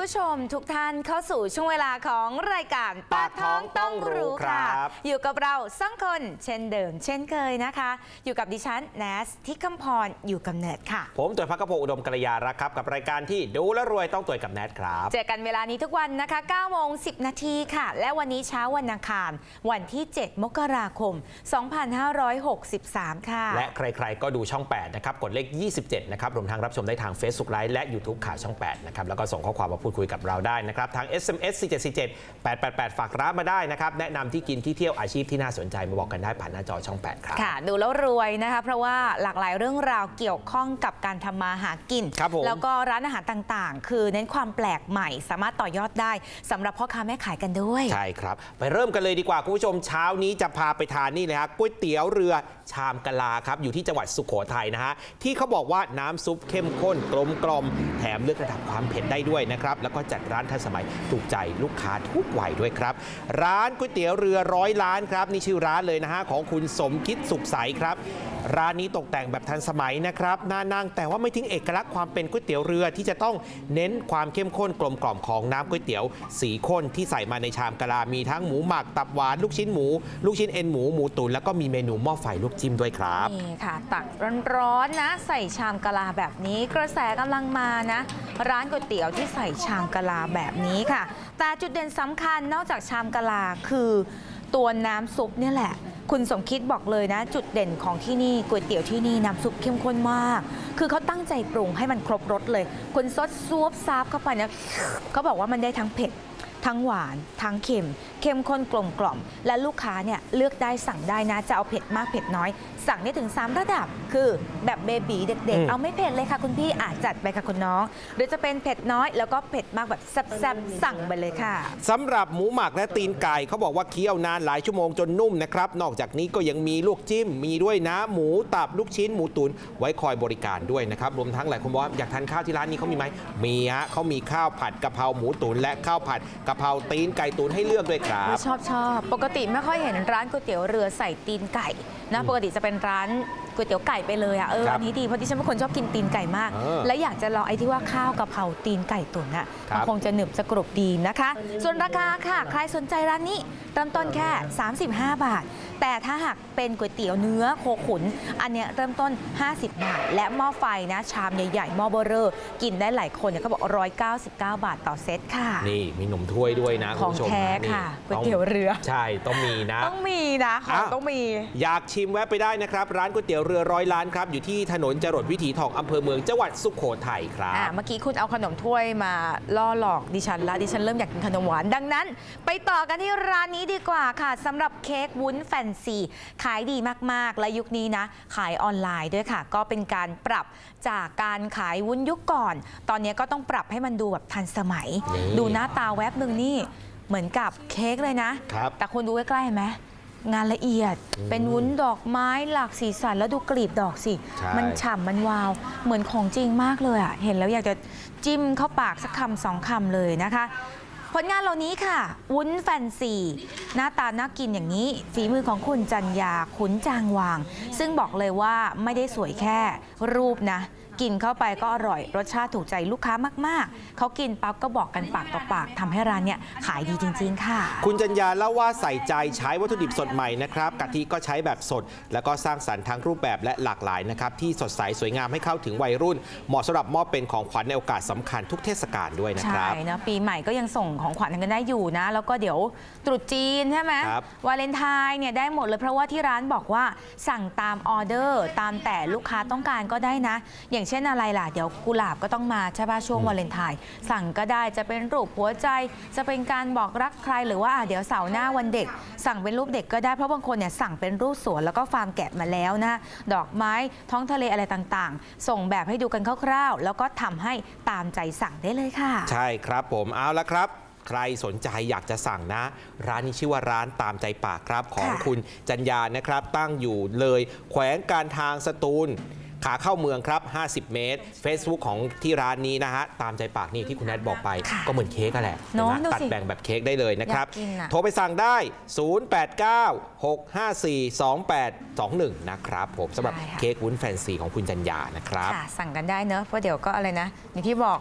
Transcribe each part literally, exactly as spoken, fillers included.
ผู้ชมทุกท่านเข้าสู่ช่วงเวลาของรายการปากท้องต้องรู้ค่ะอยู่กับเราสองคนเช่นเดิมเช่นเคยนะคะอยู่กับดิฉันแนสทิคำพรอยู่กำเนิดค่ะผมตุ๋ยพักกระพงอุดมกัลยารักครับกับรายการที่ดูและรวยต้องตุ๋ยกับแนทครับเจอกันเวลานี้ทุกวันนะคะเก้าโมงสิบนาทีค่ะและวันนี้เช้าวันอังคารวันที่เจ็ดมกราคมสองพันห้าร้อยหกสิบสามค่ะและใครๆก็ดูช่องแปดนะครับกดเลขยี่สิบเจ็ดนะครับรวมทั้งรับชมได้ทาง Facebook Live และ YouTube ข่าวช่องแปดนะครับแล้วก็ส่งข้อความมาพูดคุยกับเราได้นะครับทาง เอส เอ็ม เอส สี่ เจ็ด สี่ เจ็ด แปด แปด แปด ฝากร้านมาได้นะครับแนะนำที่กินที่เที่ยวอาชีพที่น่าสนใจมาบอกกันได้ผ่านหน้าจอช่องแปดครับค่ะดูแล้วรวยนะคะเพราะว่าหลากหลายเรื่องราวเกี่ยวข้องกับการทำมาหากินแล้วก็ร้านอาหารต่างๆคือเน้นความแปลกใหม่สามารถต่อยอดได้สำหรับพ่อค้าแม่ขายกันด้วยใช่ครับไปเริ่มกันเลยดีกว่าคุณผู้ชมเช้านี้จะพาไปทานนี่เลยฮะก๋วยเตี๋ยวเรือชามกะลาครับอยู่ที่จังหวัดสุโขทัยนะฮะที่เขาบอกว่าน้ำซุปเข้มข้นกลมกล่อมแถมเลือกระดับความเผ็ดได้ด้วยนะครับแล้วก็จัดร้านทันสมัยถูกใจลูกค้าทุกวัยด้วยครับร้านก๋วยเตี๋ยวเรือร้อยล้านครับนี่ชื่อร้านเลยนะฮะของคุณสมคิดสุขใสครับร้านนี้ตกแต่งแบบทันสมัยนะครับน่านั่งแต่ว่าไม่ทิ้งเอกลักษณ์ความเป็นก๋วยเตี๋ยวเรือที่จะต้องเน้นความเข้มข้นกลมกล่อมของน้ำก๋วยเตี๋ยวสีข้นที่ใส่มาในชามกะลามีทั้งหมูหมักตับหวานลูกชิ้นหมูลูกชิ้นเอ็นหมูหมูตุ๋นแล้วก็มีเมนูหม้อไฟลวกจิ้มด้วยครับนี่ค่ะตักร้อนๆนะใส่ชามกะลาแบบนี้กระแสกำลังมานะร้านก๋วยเตี๋ยวที่ใส่ชามกะลาแบบนี้ค่ะแต่จุดเด่นสำคัญนอกจากชามกะลาคือตัวน้ำซุปเนี่ยแหละคุณสมคิดบอกเลยนะจุดเด่นของที่นี่ก๋วยเตี๋ยวที่นี่น้ำซุปเข้มข้นมากคือเขาตั้งใจปรุงให้มันครบรสเลยคุณซดซวบซาบเข้าไปนะเขาบอกว่ามันได้ทั้งเผ็ดทั้งหวานทั้งเค็มเข้มข้นกลมกล่อมและลูกค้าเนี่ยเลือกได้สั่งได้นะจะเอาเผ็ดมากเผ็ดน้อยสั่งได้ถึงสามระดับคือแบบเบบีเด็กๆเอาไม่เผ็ดเลยค่ะคุณพี่อาจจัดไปค่ะคุณน้องหรือจะเป็นเผ็ดน้อยแล้วก็เผ็ดมากแบบแซ่บๆสั่งไปเลยค่ะสำหรับหมูหมักและตีนไก่เขาบอกว่าเคี่ยวนานหลายชั่วโมงจนนุ่มนะครับนอกจากนี้ก็ยังมีลวกจิ้มมีด้วยนะหมูตับลูกชิ้นหมูตุ๋นไว้คอยบริการด้วยนะครับรวมทั้งหลายคนบอกว่าอยากทานข้าวที่ร้านนี้เขามีไหมมีฮะเขามีข้าวผัดกะเพราหมูตุ๋นและข้าวผัดกะเพราตีนไก่ตุ๋นให้เลือกด้วยครับชอบชอบปกติไม่ค่อยเห็นร้านก๋วยเตี๋ยวเรือใส่ตีนไก่นะปกติจะเป็นร้านก๋วยเตี๋ยวไก่ไปเลยอ่ะเอออันนี้ดีเพราะดิฉันเป็นคนชอบกินตีนไก่มากและอยากจะลองไอ้ที่ว่าข้าวกะเพราตีนไก่ตุ๋นอ่ะมันคงจะหนึบจะกรุบดีนะคะส่วนราคาค่ะใครสนใจร้านนี้เริ่มต้นแค่สามสิบห้าบาทแต่ถ้าหากเป็นก๋วยเตี๋ยวเนื้อโคขุนอันเนี้ยเริ่มต้นห้าสิบบาทและหม้อไฟนะชามใหญ่ๆหม้อเบอร์เรอร์กินได้หลายคนเนี่ยเขาบอกหนึ่งร้อยเก้าสิบเก้าบาทต่อเซตค่ะนี่มีหนมถ้วยด้วยนะของแท้ค่ะก๋วยเตี๋ยวเรือใช่ต้องมีนะต้องมีนะของต้องมีอยากชิมแวะไปได้นะครับร้านก๋วยเตี๋ยวเรือร้อยล้านครับอยู่ที่ถนนจรดวิถีทองอำเภอเมืองจังหวัดสุโขทัยครับเมื่อกี้คุณเอาขนมถ้วยมาล่อหลอกดิฉันแล้วดิฉันเริ่มอยากกินขนมหวานดังนั้นไปต่อกันที่ร้านนี้ดีกว่าค่ะสำหรับเค้กวุ้นแฟนซีขายดีมากๆและยุคนี้นะขายออนไลน์ด้วยค่ะก็เป็นการปรับจากการขายวุ้นยุคก่อนตอนนี้ก็ต้องปรับให้มันดูแบบทันสมัยดูหน้าตาแวบหนึ่งนี่เหมือนกับเค้กเลยนะแต่คุณดูใกล้ๆเห็นไหมงานละเอียดเป็นวุ้นดอกไม้หลากสีสันแล้วดูกลีบดอกสิมันฉ่ำมันวาวเหมือนของจริงมากเลยอ่ะเห็นแล้วอยากจะจิ้มเข้าปากสักคำสองคำเลยนะคะผลงานเหล่านี้ค่ะวุ้นแฟนซีหน้าตาน่ากินอย่างนี้ฝีมือของคุณจันยาขุนจางวางซึ่งบอกเลยว่าไม่ได้สวยแค่รูปนะกินเข้าไปก็อร่อยรสชาติถูกใจลูกค้ามากๆเขากินปั๊บก็บอกกันปากต่อปากทำให้ร้านเนี่ยขายดีจริงๆค่ะคุณจันยาเล่าว่าใส่ใจใช้วัตถุดิบสดใหม่นะครับกะทิก็ใช้แบบสดแล้วก็สร้างสรรค์ทั้งรูปแบบและหลากหลายนะครับที่สดใสสวยงามให้เข้าถึงวัยรุ่นเหมาะสำหรับมอบเป็นของขวัญในโอกาสสำคัญทุกเทศกาลด้วยนะครับใช่นะปีใหม่ก็ยังส่งของขวัญกันได้อยู่นะแล้วก็เดี๋ยวตรุษจีนใช่ไหมวาเลนไทน์เนี่ยได้หมดเลยเพราะว่าที่ร้านบอกว่าสั่งตามออเดอร์ตามแต่ลูกค้าต้องการก็ได้นะอย่างเช่นอะไรล่ะเดี๋ยวกุหลาบก็ต้องมาใช่ป่ะช่วงวาเลนไทน์สั่งก็ได้จะเป็นรูปหัวใจจะเป็นการบอกรักใครหรือว่าเดี๋ยวเสาร์หน้าวันเด็กสั่งเป็นรูปเด็กก็ได้เพราะบางคนเนี่ยสั่งเป็นรูปสวนแล้วก็ฟาร์มแกะมาแล้วนะดอกไม้ท้องทะเลอะไรต่างๆส่งแบบให้ดูกันคร่าวๆแล้วก็ทำให้ตามใจสั่งได้เลยค่ะใช่ครับผมเอาละครับใครสนใจอยากจะสั่งนะร้านนี้ชื่อว่าร้านตามใจปากครับของคุณจันยานะครับตั้งอยู่เลยแขวงการทางสตูลขาเข้าเมืองครับห้าสิบเมตร Facebook ของที่ร้านนี้นะฮะตามใจปากนี่ที่คุณแนทบอกไปก็เหมือนเค้กกันแหละตัดแบ่งแบบเค้กได้เลยนะครับโทรไปสั่งได้ศูนย์ แปด เก้า หก ห้า สี่ สอง แปด สอง หนึ่งนะครับผมสำหรับเค้กวุ้นแฟนซีของคุณจันยานะครับสั่งกันได้เนอะเพราะเดี๋ยวก็อะไรนะอย่างที่บอก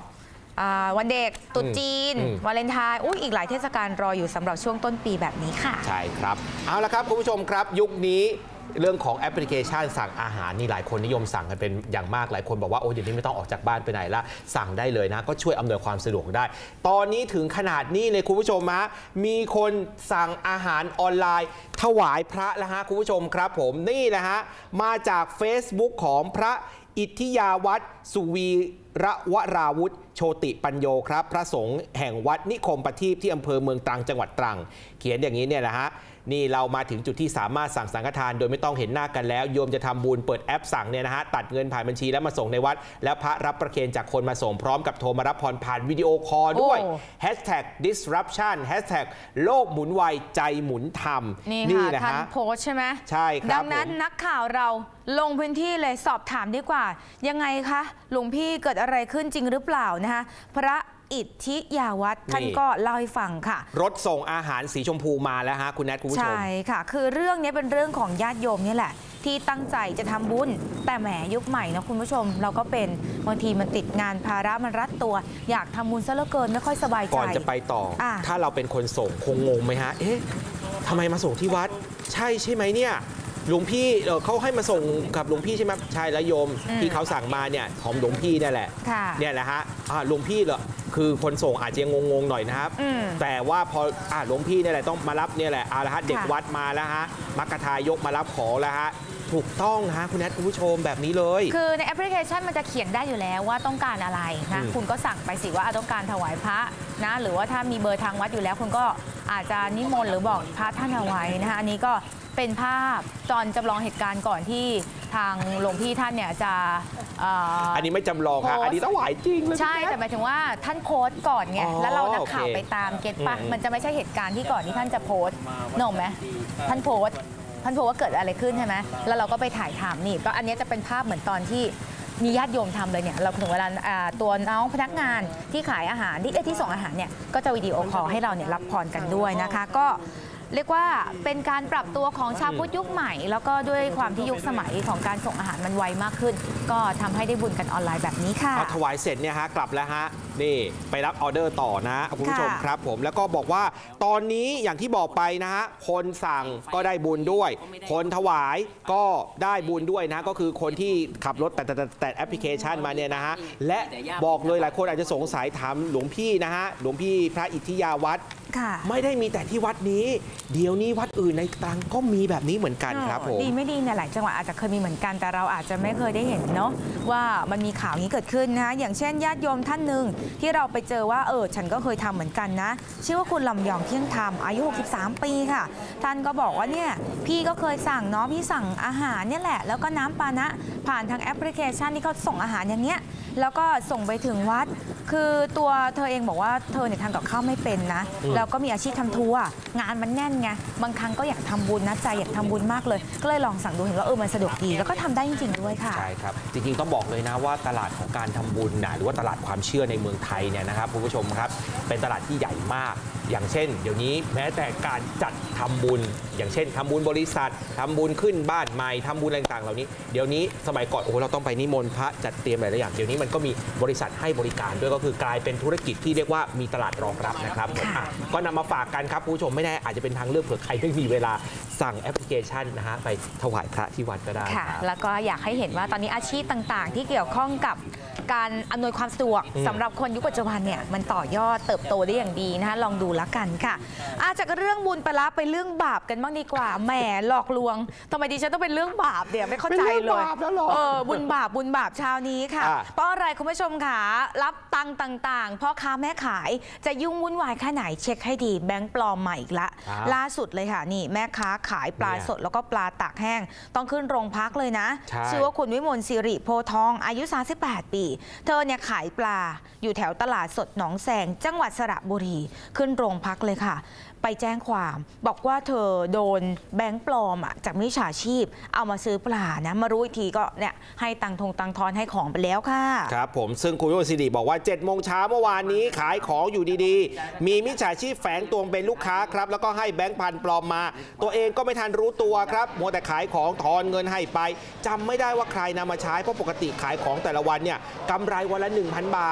วันเด็กตรุษจีนวาเลนไทน์อุ้ยอีกหลายเทศกาลรออยู่สำหรับช่วงต้นปีแบบนี้ค่ะใช่ครับเอาละครับคุณผู้ชมครับยุคนี้เรื่องของแอปพลิเคชันสั่งอาหารนี่หลายคนนิยมสั่งกันเป็นอย่างมากหลายคนบอกว่าโอ้เดี๋ยวนี้ไม่ต้องออกจากบ้านไปไหนละสั่งได้เลยนะก็ช่วยอำนวยความสะดวกได้ตอนนี้ถึงขนาดนี้เลยคุณผู้ชมฮะมีคนสั่งอาหารออนไลน์ถวายพระแล้วฮะคุณผู้ชมครับผมนี่แหละฮะมาจาก Facebook ของพระอิทธิยาวัดสุวีระวราวุธโชติปัญโยครับพระสงฆ์แห่งวัดนิคมประทีปที่อำเภอเมืองตรังจังหวัดตรังเขียนอย่างนี้เนี่ยนะฮะนี่เรามาถึงจุดที่สามารถสั่งสังฆทานโดยไม่ต้องเห็นหน้ากันแล้วโยมจะทำบุญเปิดแอปสั่งเนี่ยนะฮะตัดเงินผ่านบัญชีแล้วมาส่งในวัดแล้วพระรับประเคนจากคนมาส่งพร้อมกับโทรมารับพรผ่านวิดีโอคอลด้วย hashtag disruption hashtag โลกหมุนไวใจหมุนธรรมนี่ค่ะท่านโพสใช่ไหมใช่ครับดังนั้นนักข่าวเราลงพื้นที่เลยสอบถามดีกว่ายังไงคะหลวงพี่เกิดอะไรขึ้นจริงหรือเปล่านะคะพระอิทธิยาวัดท่านก็เล่าให้ฟังค่ะรถส่งอาหารสีชมพูมาแล้วฮะคุณแนทคุณผู้ชมใช่ค่ะคือเรื่องนี้เป็นเรื่องของญาติโยมนี่แหละที่ตั้งใจจะทำบุญแต่แหมยุคใหม่นะคุณผู้ชมเราก็เป็นบางทีมันติดงานภาระมันรัดตัวอยากทำบุญซะเหลือเกินไม่ค่อยสบายใจก่อนจะไปต่ออถ้าเราเป็นคนส่งคงงงไหมฮะเอ๊ะทำไมมาส่งที่วัดใช่ใช่ไหมเนี่ยหลวงพี่เขาให้มาส่งกับหลวงพี่ใช่ไหมใช่แล้วโยมที่เขาสั่งมาเนี่ยของหลวงพี่นี่แหละเนี่ยแหละฮะหลวงพี่เหรอคือคนส่งอาจจะงงๆหน่อยนะครับแต่ว่าพอหลวงพี่เนี่ยแหละต้องมารับเนี่ยแหละเอาละฮะเด็กวัดมาแล้วฮะมัคคทายกมารับขอแล้วฮะถูกต้องฮะคุณแนทคุณผู้ชมแบบนี้เลยคือในแอปพลิเคชันมันจะเขียนได้อยู่แล้วว่าต้องการอะไรนะคุณก็สั่งไปสิว่าต้องการถวายพระนะหรือว่าถ้ามีเบอร์ทางวัดอยู่แล้วคุณก็อาจจะนิมนต์หรือบอกพระท่านเอาไว้นะคะอันนี้ก็เป็นภาพตอนจำลองเหตุการณ์ก่อนที่ทางหลวงพี่ท่านเนี่ยจะอันนี้ไม่จำลองค่ะอันนี้ถวายจริงเลยใช่แต่หมายถึงว่าท่านโพสต์ก่อนไงแล้วเรานักข่าวไปตามเก็ตปะมันจะไม่ใช่เหตุการณ์ที่ก่อนที่ท่านจะโพสต์นึกไหมท่านโพสต์ท่านโพสต์ว่าเกิดอะไรขึ้นใช่ไหมแล้วเราก็ไปถ่ายทำนี่ก็อันนี้จะเป็นภาพเหมือนตอนที่มีญาติโยมทำเลยเนี่ยเราถึงเวลาตัวน้องพนักงานที่ขายอาหารที่ที่ส่งอาหารเนี่ยก็จะวิดีโอคอลให้เราเนี่ยรับพรกันด้วยนะคะก็เรียกว่าเป็นการปรับตัวของชาวพุทธยุคใหม่แล้วก็ด้วยความที่ยุคสมัยของการส่งอาหารมันไวมากขึ้นก็ทำให้ได้บุญกันออนไลน์แบบนี้ค่ะพอถวายเสร็จเนี่ยฮะกลับแล้วฮะนี่ไปรับออเดอร์ต่อนะคุณผู้ชมครับผมแล้วก็บอกว่าตอนนี้อย่างที่บอกไปนะฮะคนสั่งก็ได้บุญด้วยคนถวายก็ได้บุญด้วยนะก็คือคนที่ขับรถแต่แต่แต่แอปพลิเคชันมาเนี่ยนะฮะและบอกเลยหลายคนอาจจะสงสัยถามหลวงพี่นะฮะหลวงพี่พระอิทธิยาวัดไม่ได้มีแต่ที่วัดนี้เดี๋ยวนี้วัดอื่นในตรังก็มีแบบนี้เหมือนกันครับผมดีไม่ดีเนี่ยหลายจังหวัดอาจจะเคยมีเหมือนกันแต่เราอาจจะไม่เคยได้เห็นเนาะว่ามันมีข่าวนี้เกิดขึ้นนะอย่างเช่นญาติโยมท่านหนึ่งที่เราไปเจอว่าเออฉันก็เคยทำเหมือนกันนะชื่อว่าคุณลำยองเที่ยงธรรมอายุหกสิบสามปีค่ะท่านก็บอกว่าเนี่ยพี่ก็เคยสั่งเนาะพี่สั่งอาหารเนี่ยแหละแล้วก็น้ำปานะผ่านทางแอปพลิเคชันที่เขาส่งอาหารอย่างเงี้ยแล้วก็ส่งไปถึงวัดคือตัวเธอเองบอกว่าเธอเนี่ยทำกับข้าวไม่เป็นนะแล้วก็มีอาชีพทำทัวร์งานมันแน่นไงบางครั้งก็อยากทำบุญนะใจอยากทำบุญมากเลยก็เลยลองสั่งดูเห็นว่าเออมันสะดวกดีแล้วก็ทำได้จริงๆด้วยค่ะใช่ครับจริงๆต้องบอกเลยนะว่าตลาดของการทำบุญนะหรือว่าตลาดความเชื่อในเมืองไทยเนี่ยนะครับคุณผู้ชมครับเป็นตลาดที่ใหญ่มากอย่างเช่นเดี๋ยวนี้แม้แต่การจัดทำบุญอย่างเช่นทำบุญบริษัททำบุญขึ้นบ้านใหม่ทำบุญอะไรต่างๆเหล่านี้เดี๋ยวนี้สมัยก่อนโอ้เราต้องไปนิมนต์พระจัดเตรียมหลายอย่างเดี๋ยวนี้มันก็มีบริษัทให้บริการด้วยก็คือกลายเป็นธุรกิจที่เรียกว่ามีตลาดรองรับนะครับก็นำมาฝากกันครับคุณผู้ชมไม่แน่อาจจะเป็นทางเลือกเผื่อใครไม่มีเวลาสั่งแอปพลิเคชันนะฮะไปถวายพระที่วัดก็ได้ค่ะแล้วก็อยากให้เห็นว่าตอนนี้อาชีพต่างๆที่เกี่ยวข้องกับการอำนวยความสะดวกสำหรับคนยุคปัจจุบันเนี่ยมันต่อยอดเติบโตได้อย่างดีนะคะลองดูแล้วกันค่ะอาจากเรื่องบุญไปละไปเรื่องบาปกันบ้างดีกว่าแหมหลอกลวงทำไมดิฉันต้องเป็นเรื่องบาปเดี๋ยวไม่เข้าใจเลยเออบุญบาปบุญบาปเช้านี้ค่ะเพราะอะไรคุณผู้ชมค่ะรับตังค์ต่างๆพ่อค้าแม่ขายจะยุ่งวุ่นวายแค่ไหนเช็คให้ดีแบงค์ปลอมใหม่อีกละล่าสุดเลยค่ะนี่แม่ค้าขายปลาสดแล้วก็ปลาตากแห้งต้องขึ้นโรงพักเลยนะชื่อว่าคุณวิมลสิริโพทองอายุสามสิบแปดปีเธอเนี่ยขายปลาอยู่แถวตลาดสดหนองแสงจังหวัดสระบุรีขึ้นโรงพักเลยค่ะไปแจ้งความบอกว่าเธอโดนแบงค์ปลอมอ่ะจากมิจฉาชีพเอามาซื้อปลานะมารู้อีกทีก็เนี่ยให้ตังทงตังทอนให้ของไปแล้วค่ะครับผมซึ่งคุณวิมลสิริบอกว่าเจ็ดโมงเช้าเมื่อวานนี้ขายของอยู่ดีๆมีมิจฉาชีพแฝงตัวเป็นลูกค้าครับแล้วก็ให้แบงค์พันปลอมมาตัวเองก็ไม่ทันรู้ตัวครับมัวแต่ขายของทอนเงินให้ไปจำไม่ได้ว่าใครนำมาใช้เพราะปกติขายของแต่ละวันเนี่ยกำไรวันละ หนึ่งพัน บาท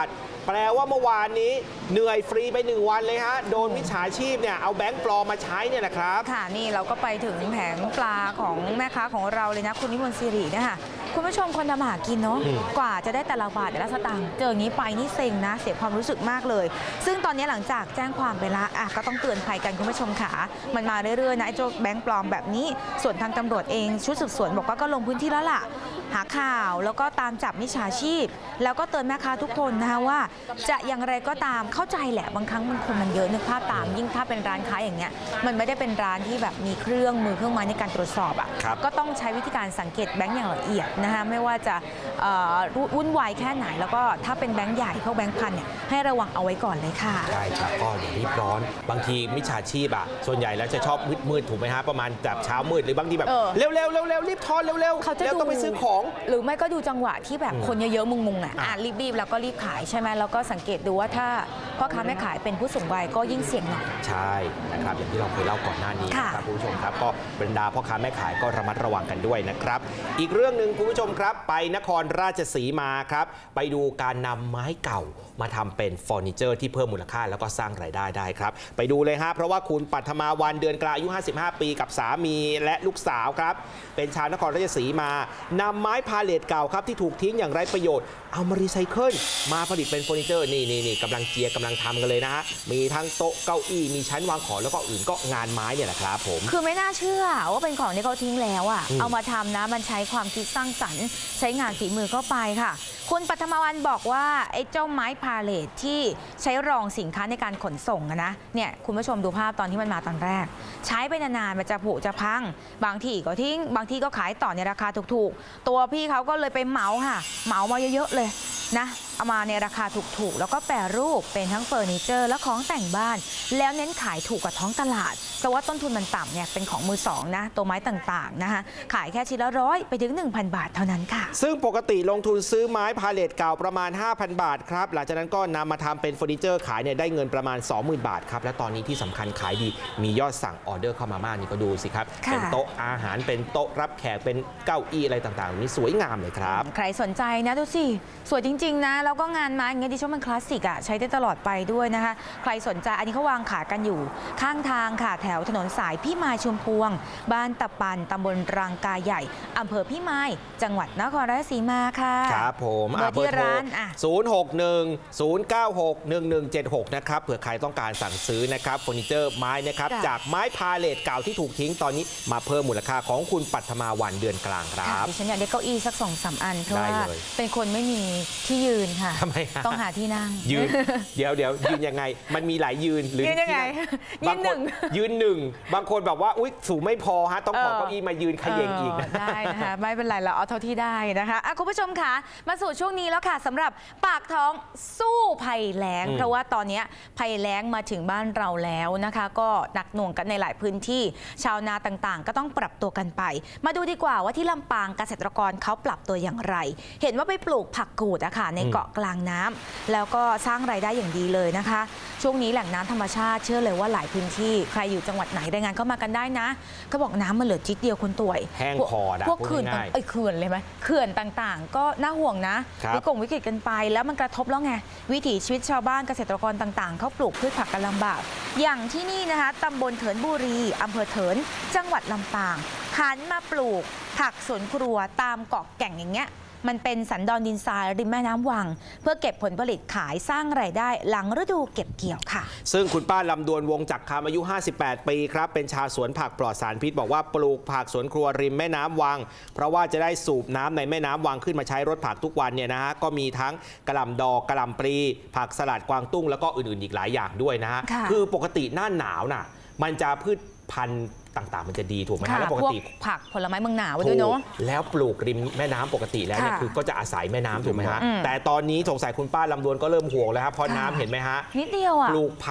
แปลว่าเมื่อวานนี้เหนื่อยฟรีไปหนึ่งวันเลยฮะโดนมิจฉาชีพเนี่ยเอาแบงค์ปลอมมาใช้เนี่ยแหละครับค่ะนี่เราก็ไปถึงแผงปลาของแม่ค้าของเราเลยนะคุณวิมลศิรินะคะคุณผู้ชมคนทำมาหากินเนาะกว่าจะได้แต่ละบาทแต่ละสตางค์เจออย่างนี้ไปนี่เซ็งนะเสียความรู้สึกมากเลยซึ่งตอนนี้หลังจากแจ้งความไปละอ่ะก็ต้องเตือนภัยกันคุณผู้ชมค่ะมันมาเรื่อยๆนะไอ้เจ้าแบงค์ปลอมแบบนี้ส่วนทางตำรวจเองชุดสืบสวนบอกว่าก็ลงพื้นที่แล้วล่ะหาข่าวแล้วก็ตามจับมิจฉาชีพแล้วก็เตือนแม่ค้าทุกคนนะคะว่าจะอย่างไรก็ตามเข้าใจแหละบางครั้งมันคนมันเยอะนึกภาพตามยิ่งถ้าเป็นร้านค้าอย่างเงี้ยมันไม่ได้เป็นร้านที่แบบมีเครื่องมือเครื่องไม้ในการตรวจสอบอ่ะก็ต้องใช้วิธีการสังเกตแบงค์อย่างละเอียดนะคะไม่ว่าจะวุ่นวายแค่ไหนแล้วก็ถ้าเป็นแบงค์ใหญ่พวกแบงค์พันเนี่ยให้ระวังเอาไว้ก่อนเลยค่ะใช่ครับก็อย่ารีบร้อนบางทีมิจฉาชีพอ่ะส่วนใหญ่แล้วจะชอบมืดๆถูกไหมฮะประมาณแบบเช้ามืดหรือบางทีแบบเร็วๆเร็วๆรีบทอนเร็วๆเขาจะต้องไปซื้อของหรือไม่ก็ดูจังหวะที่แบบคนเยอะๆมุงๆอ่ะรีบๆแล้วก็รีบขายใช่ไหมแล้วก็สังเกตดูว่าถ้าพ่อค้าแม่ขายเป็นผู้สูงวัยก็ยิ่งเสี่ยงหน่อยใช่นะครับอย่างที่เราเคยเล่าก่อนหน้านี้นะครับคุณผู้ชมครับก็บรรดาพ่อค้าแม่ขายก็ระมัดระวังกันด้วยนะครับอีกเรื่องหนึ่งคุณผู้ชมครับไปนครราชสีมาครับไปดูการนำไม้เก่ามาทำเป็นเฟอร์นิเจอร์ที่เพิ่มมูลค่าแล้วก็สร้างรายได้ได้ครับไปดูเลยฮะเพราะว่าคุณปัทมาวันเดือนกลางอายุห้าสิบห้าปีกับสามีและลูกสาวครับเป็นชาวนครราชสีมานำไม้พาเลทเก่าครับที่ถูกทิ้งอย่างไร้ประโยชน์เอามารีไซเคิลมาผลิตเป็นเฟอร์นิเจอร์นี่นี่นี่กำลังเจียกำลังทำกันเลยนะฮะมีทั้งโต๊ะเก้าอี้มีชั้นวางของแล้วก็อื่นก็งานไม้เนี่ยแหละครับผมคือไม่น่าเชื่อว่าเป็นของที่เขาทิ้งแล้วอ่ะเอามาทำนะมันใช้ความคิดสร้างสรรค์ใช้งานฝีมือเข้าไปค่ะคุณปัทมาวันบอกว่าไอ้เจ้าไม้พาเลทที่ใช้รองสินค้าในการขนส่งนะเนี่ยคุณผู้ชมดูภาพตอนที่มันมาตอนแรกใช้ไปนานๆมันจะผุจะพังบางที่ก็ทิ้งบางที่ก็ขายต่อในราคาถูกๆตัวพี่เขาก็เลยไปเหมาค่ะเหมามาเยอะๆเลยนะเอามาในราคาถูกๆแล้วก็แปรรูปเป็นทั้งเฟอร์นิเจอร์และของแต่งบ้านแล้วเน้นขายถูกกว่าท้องตลาดเพราะว่าต้นทุนมันต่ำเนี่ยเป็นของมือสองนะตัวไม้ต่างๆนะคะขายแค่ชิ้นละร้อยไปถึง หนึ่งพัน บาทเท่านั้นค่ะซึ่งปกติลงทุนซื้อไม้พาเลทเก่าประมาณ ห้าพัน บาทครับหลังจากนั้นก็นำมาทำเป็นเฟอร์นิเจอร์ขายเนี่ยได้เงินประมาณ สองหมื่น บาทครับและตอนนี้ที่สำคัญขายดีมียอดสั่งออเดอร์เข้ามามากนี่ก็ดูสิครับเป็นโต๊ะอาหารเป็นโต๊ะรับแขกเป็นเก้าอี้อะไรต่างๆนี่สวยงามเลยครับใครสนใจนะดูสิสวยจริงๆนะแล้วก็งานไม้อย่างเงี้ยดิฉันมันคลาสสิกอ่ะใช้ได้ตลอดไปด้วยนะคะใครสนใจอันนี้เขาวางขายกันอยู่ข้างทางค่ะแถวถนนสายพี่มายชุมพวงบ้านตะปันตำบลรังกาใหญ่อำเภอพี่มายจังหวัดนครราชสีมาค่ะครับผมเบอร์ที่ร้านอ่ะศูนย์ หก หนึ่ง ศูนย์ เก้า หก หนึ่ง หนึ่ง เจ็ด หกนะครับเผื่อใครต้องการสั่งซื้อนะครับเฟอร์นิเจอร์ไม้นะครับจากไม้พาเลทเก่าที่ถูกทิ้งตอนนี้มาเพิ่มมูลค่าของคุณปัทมาวันเดือนกลางครับดิฉันอยากได้เก้าอี้สักสองสามอันเพราะว่าเป็นคนไม่มีที่ยืนค่ะทำไมต้องหาที่นั่งยืนเดี๋ยวเดี๋ยวยืนยังไงมันมีหลายยืนหรือยืนยังไงบางคนยืนหนึ่งบางคนแบบว่าอุ๊ยสูงไม่พอฮะต้องขอเก้าอี้มายืนเขย่งอีกได้นะคะไม่เป็นไรเราเอาเท่าที่ได้นะคะคุณผู้ชมคะมาสู่ช่วงนี้แล้วค่ะสำหรับปากท้องสู้ภัยแล้งเพราะว่าตอนนี้ภัยแล้งมาถึงบ้านเราแล้วนะคะก็หนักหน่วงกันในหลายพื้นที่ชาวนาต่างๆก็ต้องปรับตัวกันไปมาดูดีกว่าว่าที่ลำปางเกษตรกรเขาปรับตัวอย่างไรเห็นว่าไปปลูกผักกูดอะค่ะในเกาะกลางน้ำแล้วก็สร้างรายได้อย่างดีเลยนะคะช่วงนี้แหล่งน้ำธรรมชาติเชื่อเลยว่าหลายพื้นที่ใครอยู่จังหวัดไหนรายงานเข้ามากันได้นะเขาบอกน้ำมันเหลือจิ๊ดเดียวคนต่วยแห้งพอดพวกเขื่อนเอ้ยเขื่อนเลยไหมเขื่อนต่างๆก็น่าห่วงนะวิกฤตวิกฤตกันไปแล้วมันกระทบแล้วไงวิถีชีวิตชาวบ้านเกษตรกรต่างๆเขาปลูกพืชผักกันลำบากอย่างที่นี่นะคะตำบลเถินบุรีอำเภอเถินจังหวัดลำปางหันมาปลูกผักสวนครัวตามเกาะแก่งอย่างเงี้ยมันเป็นสันดอนดินทรายริมแม่น้ำวังเพื่อเก็บผลผลิตขายสร้างรายได้หลังฤดูเก็บเกี่ยวค่ะซึ่งคุณป้าลำดวนวงจักรคำอายุห้าสิบแปดปีครับเป็นชาวสวนผักปลอดสารพิษบอกว่าปลูกผักสวนครัวริมแม่น้ำวังเพราะว่าจะได้สูบน้ำในแม่น้ำวังขึ้นมาใช้รดผักทุกวันเนี่ยนะฮะก็มีทั้งกะหล่ำดอกกะหล่ำปลีผักสลัดกวางตุ้งแล้วก็อื่นๆอีกหลายอย่างด้วยนะฮะคือปกติหน้าหนาวน่ะมันจะพืชพันธุ์ต่างๆมันจะดีถูกไหมฮะแล้วปกติผักผลไม้เมืองหนาวด้วยเนาะแล้วปลูกริมแม่น้ำปกติแล้วเนี่ยคือก็จะอาศัยแม่น้ำถูกไหมฮะแต่ตอนนี้สงสัยคุณป้าลำดวนก็เริ่มห่วงแล้วครับเพราะน้ำเห็นไหมฮะนิดเดียวอ่ะปลูกผัก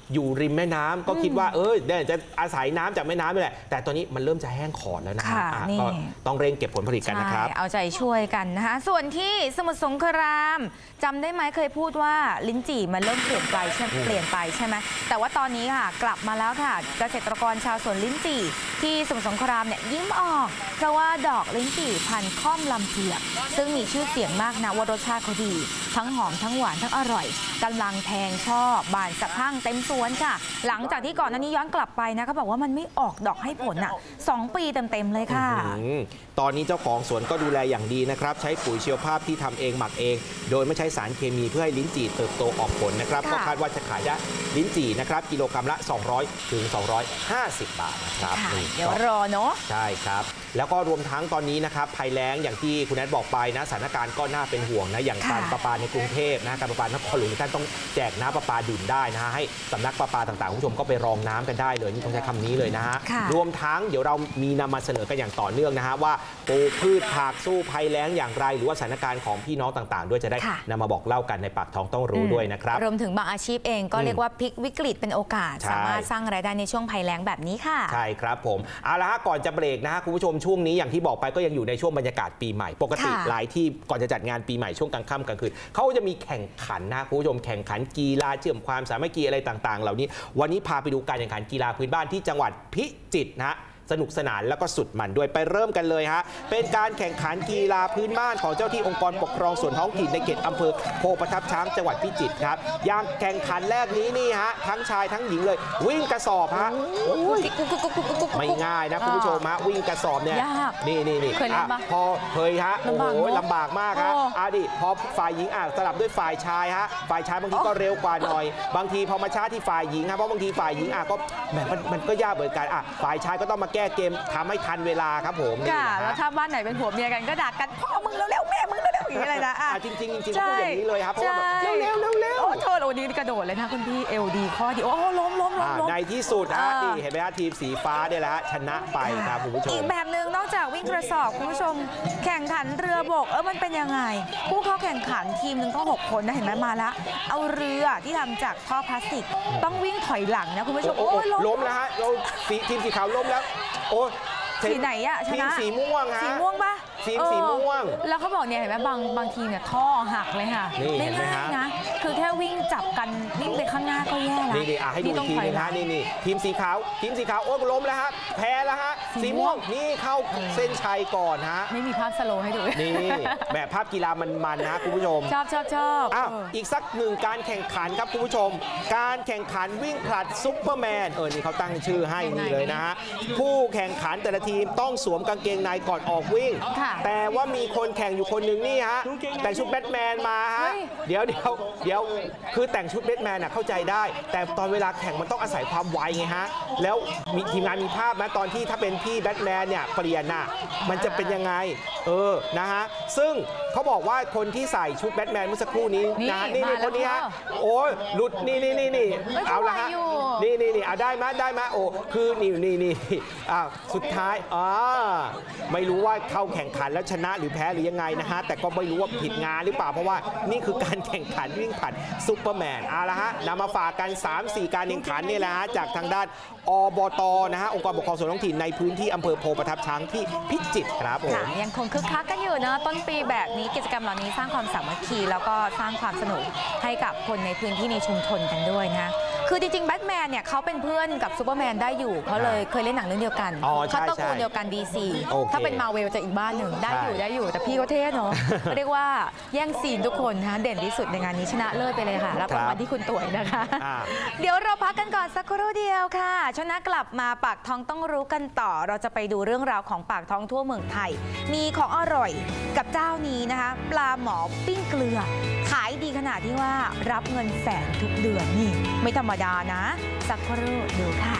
อยู่ริมแม่น้ำก็คิดว่าเออเดี๋ยวจะอาศัยน้ำจากแม่น้ำนี่แหละแต่ตอนนี้มันเริ่มจะแห้งขอดแล้วนะฮะก็ต้องเร่งเก็บผลผลิตกันนะครับเอาใจช่วยกันนะคะส่วนที่สมุทรสงครามจำได้ไหมเคยพูดว่าลิ้นจี่มันเริ่มเปลี่ยนไปใช่เปลี่ยนไปใช่ไหมแต่ว่าตอนนี้ค่ะกลับมาแล้วค่ะเกษตรกรชาวสวนลิ้นจี่ที่สมุทรสงครามเนี่ยยิ้มออกเพราะว่าดอกลิ้นจี่พันธุ์ค่อมลำเจียกซึ่งมีชื่อเสียงมากนะว่ารสชาติเขาดีทั้งหอมทั้งหวานทั้งอร่อยกำลังแทงช่อบานสะพรั่งเต็มสวนค่ะหลังจากที่ก่อนหน้านี้ย้อนกลับไปนะเขาบอกว่ามันไม่ออกดอกให้ผลอ่ะสองปีเต็มๆเลยค่ะตอนนี้เจ้าของสวนก็ดูแลอย่างดีนะครับใช้ปุ๋ยชีวภาพที่ทำเองหมักเองโดยไม่ใช้สารเคมีเพื่อให้ลิ้นจี่เติบโตออกผลนะครับก็คาดว่าจะขายได้ลิ้นจี่นะครับกิโลกรัมละสองร้อยถึงสองร้อยห้าสิบบาทนะครับเดี๋ยวรอเนาะใช่ครับแล้วก็รวมทั้งตอนนี้นะครับภัยแล้งอย่างที่คุณแอดบอกไปนะสถานการณ์ก็น่าเป็นห่วงนะอย่างการประปาในกรุงเทพนะการประปานครหลวงท่านต้องแจกน้ำประปาดื่มได้นะฮะให้สำนักประปาต่างๆคุณผู้ชมก็ไปรองน้ำกันได้เลยนี่ต้องใช้คำนี้เลยนะฮะรวมทั้งเดี๋ยวเรามีนำมาเสนอกันอย่างต่อเนื่องนะฮะว่าปลูกพืชผักสู้ภัยแล้งอย่างไรหรือว่าสถานการณ์ของพี่น้องต่างๆด้วยจะได้นำมาบอกเล่ากันในปากท้องต้องรู้ด้วยนะครับรวมถึงบางอาชีพเองก็เรียกว่าพลิกวิกฤตเป็นโอกาสสามารถสร้างรายได้ในช่วงภัยแล้งแบบนี้ค่ะใช่ครับผมเอาละฮะก่อนจะเบรกนะฮะคุณผู้ชมช่วงนี้อย่างที่บอกไปก็ยังอยู่ในช่วงบรรยากาศปีใหม่ปกติหลายที่ก่อนจะจัดงานปีใหม่ช่วงกลางค่ำกลางคืนเขาจะมีแข่งขันนะคุณผู้ชมแข่งขันกีฬาเชื่อมความสามัคคีอะไรต่างๆเหล่านี้วันนี้พาไปดูการแข่งขันกีฬาพื้นบ้านที่จังหวัดพิจิตรนะสนุกสนานแล้วก็สุดมันด้วยไปเริ่มกันเลยฮะเป็นการแข่งขันกีฬาพื้นบ้านของเจ้าที่องค์กรปกครองส่วนท้องถิ่นในเขตอำเภอโพประทับช้างจังหวัดพิจิตรครับอย่างแข่งขันแรกนี้นี่ฮะทั้งชายทั้งหญิงเลยวิ่งกระสอบฮะไม่ง่ายนะคุณผู้ชมฮะวิ่งกระสอบเนี่ยนี่นี่นี่พอเคยฮะโอ้โหลำบากมากฮะอ่ะดิพอฝ่ายหญิงอ่ะสลับด้วยฝ่ายชายฮะฝ่ายชายบางทีก็เร็วกว่าหน่อยบางทีพอมาช้าที่ฝ่ายหญิงฮะเพราะบางทีฝ่ายหญิงอ่ะก็แหมมันมันก็ยากเหมือนกันอ่ะฝ่ายชายก็ต้องมาแก้เกมทำให้ทันเวลาครับผมค่ะแล้วถ้าบ้านไหนเป็นผัวเมียกันก็ด่ากันพ่อมึงเร็วๆแม่มึงเร็วๆอย่างนี้เลยนะอ่ะจริงจริงจริงพูดอย่างนี้เลยครับเพราะว่าเร็วเร็วเร็วโอ้โทษวันนี้กระโดดเลยนะคุณพี่เอลดีข้อดีโอ้ล้มล้มล้มในที่สุดฮะนี่เห็นไหมฮะทีมสีฟ้าเนี่ยแหละชนะไปครับคุณผู้ชมอีกแบบหนึ่งนอกจากวิ่งกระสอบคุณผู้ชมแข่งขันเรือบกเออมันเป็นยังไงผู้เข้าแข่งขันทีมหนึ่งต้องหกคนนะเห็นไหมมาแล้วเอาเรือที่ทำจากท่อพลาสติกต้องวิ่งถอยหลังนะคุณผู้ชมโอ้ล้มแล้วฮะเราทีมสีขาวล้มแล้วโอ้สีไหนอะชนะสีม่วงฮะสีม่วงปะทีมสีม่วงแล้วเขาบอกเนี่ยเห็นไหมบางบางทีเนี่ยท่อหักเลยค่ะไม่ง่ายนะคือแค่วิ่งจับกันวิ่งไปข้างหน้าก็แย่แล้วนี่นี่ให้ดูทีนึงฮะนี่นี่ทีมสีขาวทีมสีขาวโอ้ล้มแล้วฮะแพ้แล้วฮะสีม่วงนี่เข้าเส้นชัยก่อนฮะไม่มีภาพสโลว์ให้ดูนี่แบบภาพกีฬามันๆนะคุณผู้ชมชอบชอบชอบอ้าวอีกสักหนึ่งการแข่งขันครับคุณผู้ชมการแข่งขันวิ่งผลัดซุปเปอร์แมนเออนี่เขาตั้งชื่อให้นี่เลยนะฮะผู้แข่งขันแต่ละทีมต้องสวมกางเกงในก่อนออกวิ่งแต่ว่ามีคนแข่งอยู่คนหนึ่งนี่ฮะแต่งชุดแบทแมนมาฮะเดี๋ยวเดี๋ยวเดี๋ยวคือแต่งชุดแบทแมนน่ะเข้าใจได้แต่ตอนเวลาแข่งมันต้องอาศัยความไวไงฮะแล้วมีทีมงานมีภาพไหมตอนที่ถ้าเป็นพี่แบทแมนเนี่ยเปลี่ยนน่ะมันจะเป็นยังไงเออนะฮะซึ่งเขาบอกว่าคนที่ใส่ชุดแบทแมนเมื่อสักครู่นี้นะนี่นี่คนนี้ฮะโอ้ยหลุดนี่นี่นี่นี่เอาละฮะนี่นี่นี่เอาได้ไหมได้ไหมโอ้คือนี่นี่นี่อ้าวสุดท้ายอ่าไม่รู้ว่าเข้าแข่งขันแล้วชนะหรือแพ้หรือยังไงนะฮะแต่ก็ไม่รู้ว่าผิดงานหรือเปล่าเพราะว่านี่คือการแข่งขันวิ่งผลัดซุปเปอร์แมนเอาละฮะนำมาฝากกัน สามสี่ การแข่งขันนี่แหละฮะจากทางด้านอบต.นะฮะองค์กรปกครองส่วนท้องถิ่นในพื้นที่อำเภอโพประทับช้างที่พิจิตรครับผมยังคงคึกคักกันอยู่นะต้นปีแบบนี้กิจกรรมเหล่านี้สร้างความสามัคคีแล้วก็สร้างความสนุกให้กับคนในพื้นที่ในชุมชนกันด้วยนะคือจริงๆแบทแมนเนี่ยเขาเป็นเพื่อนกับซูเปอร์แมนได้อยู่เขาเลยเคยเล่นหนังเรื่องเดียวกันเขาตระกูลเดียวกันดีซีถ้าเป็นมาเวลจะอีกบ้านหนึ่งได้อยู่ได้อยู่แต่พี่ก็เท่เนาะเรียกว่าแย่งซีนทุกคนนะเด่นที่สุดในงานนี้ชนะเลิศไปเลยค่ะรับรางวัลที่คุณตุ๋ยนะคะเดี๋ยวเราพักกันก่อนสักครู่เดียวค่ะช่วงหน้ากลับมาปากท้องต้องรู้กันต่อเราจะไปดูเรื่องราวของปากท้องทั่วเมืองไทยมีของอร่อยกับเจ้านี้นะคะปลาหมอปิ้งเกลือขายดีขนาดที่ว่ารับเงินแสนทุกเดือนนี่ไม่ธรรมดานะสักครู่ดูค่ะ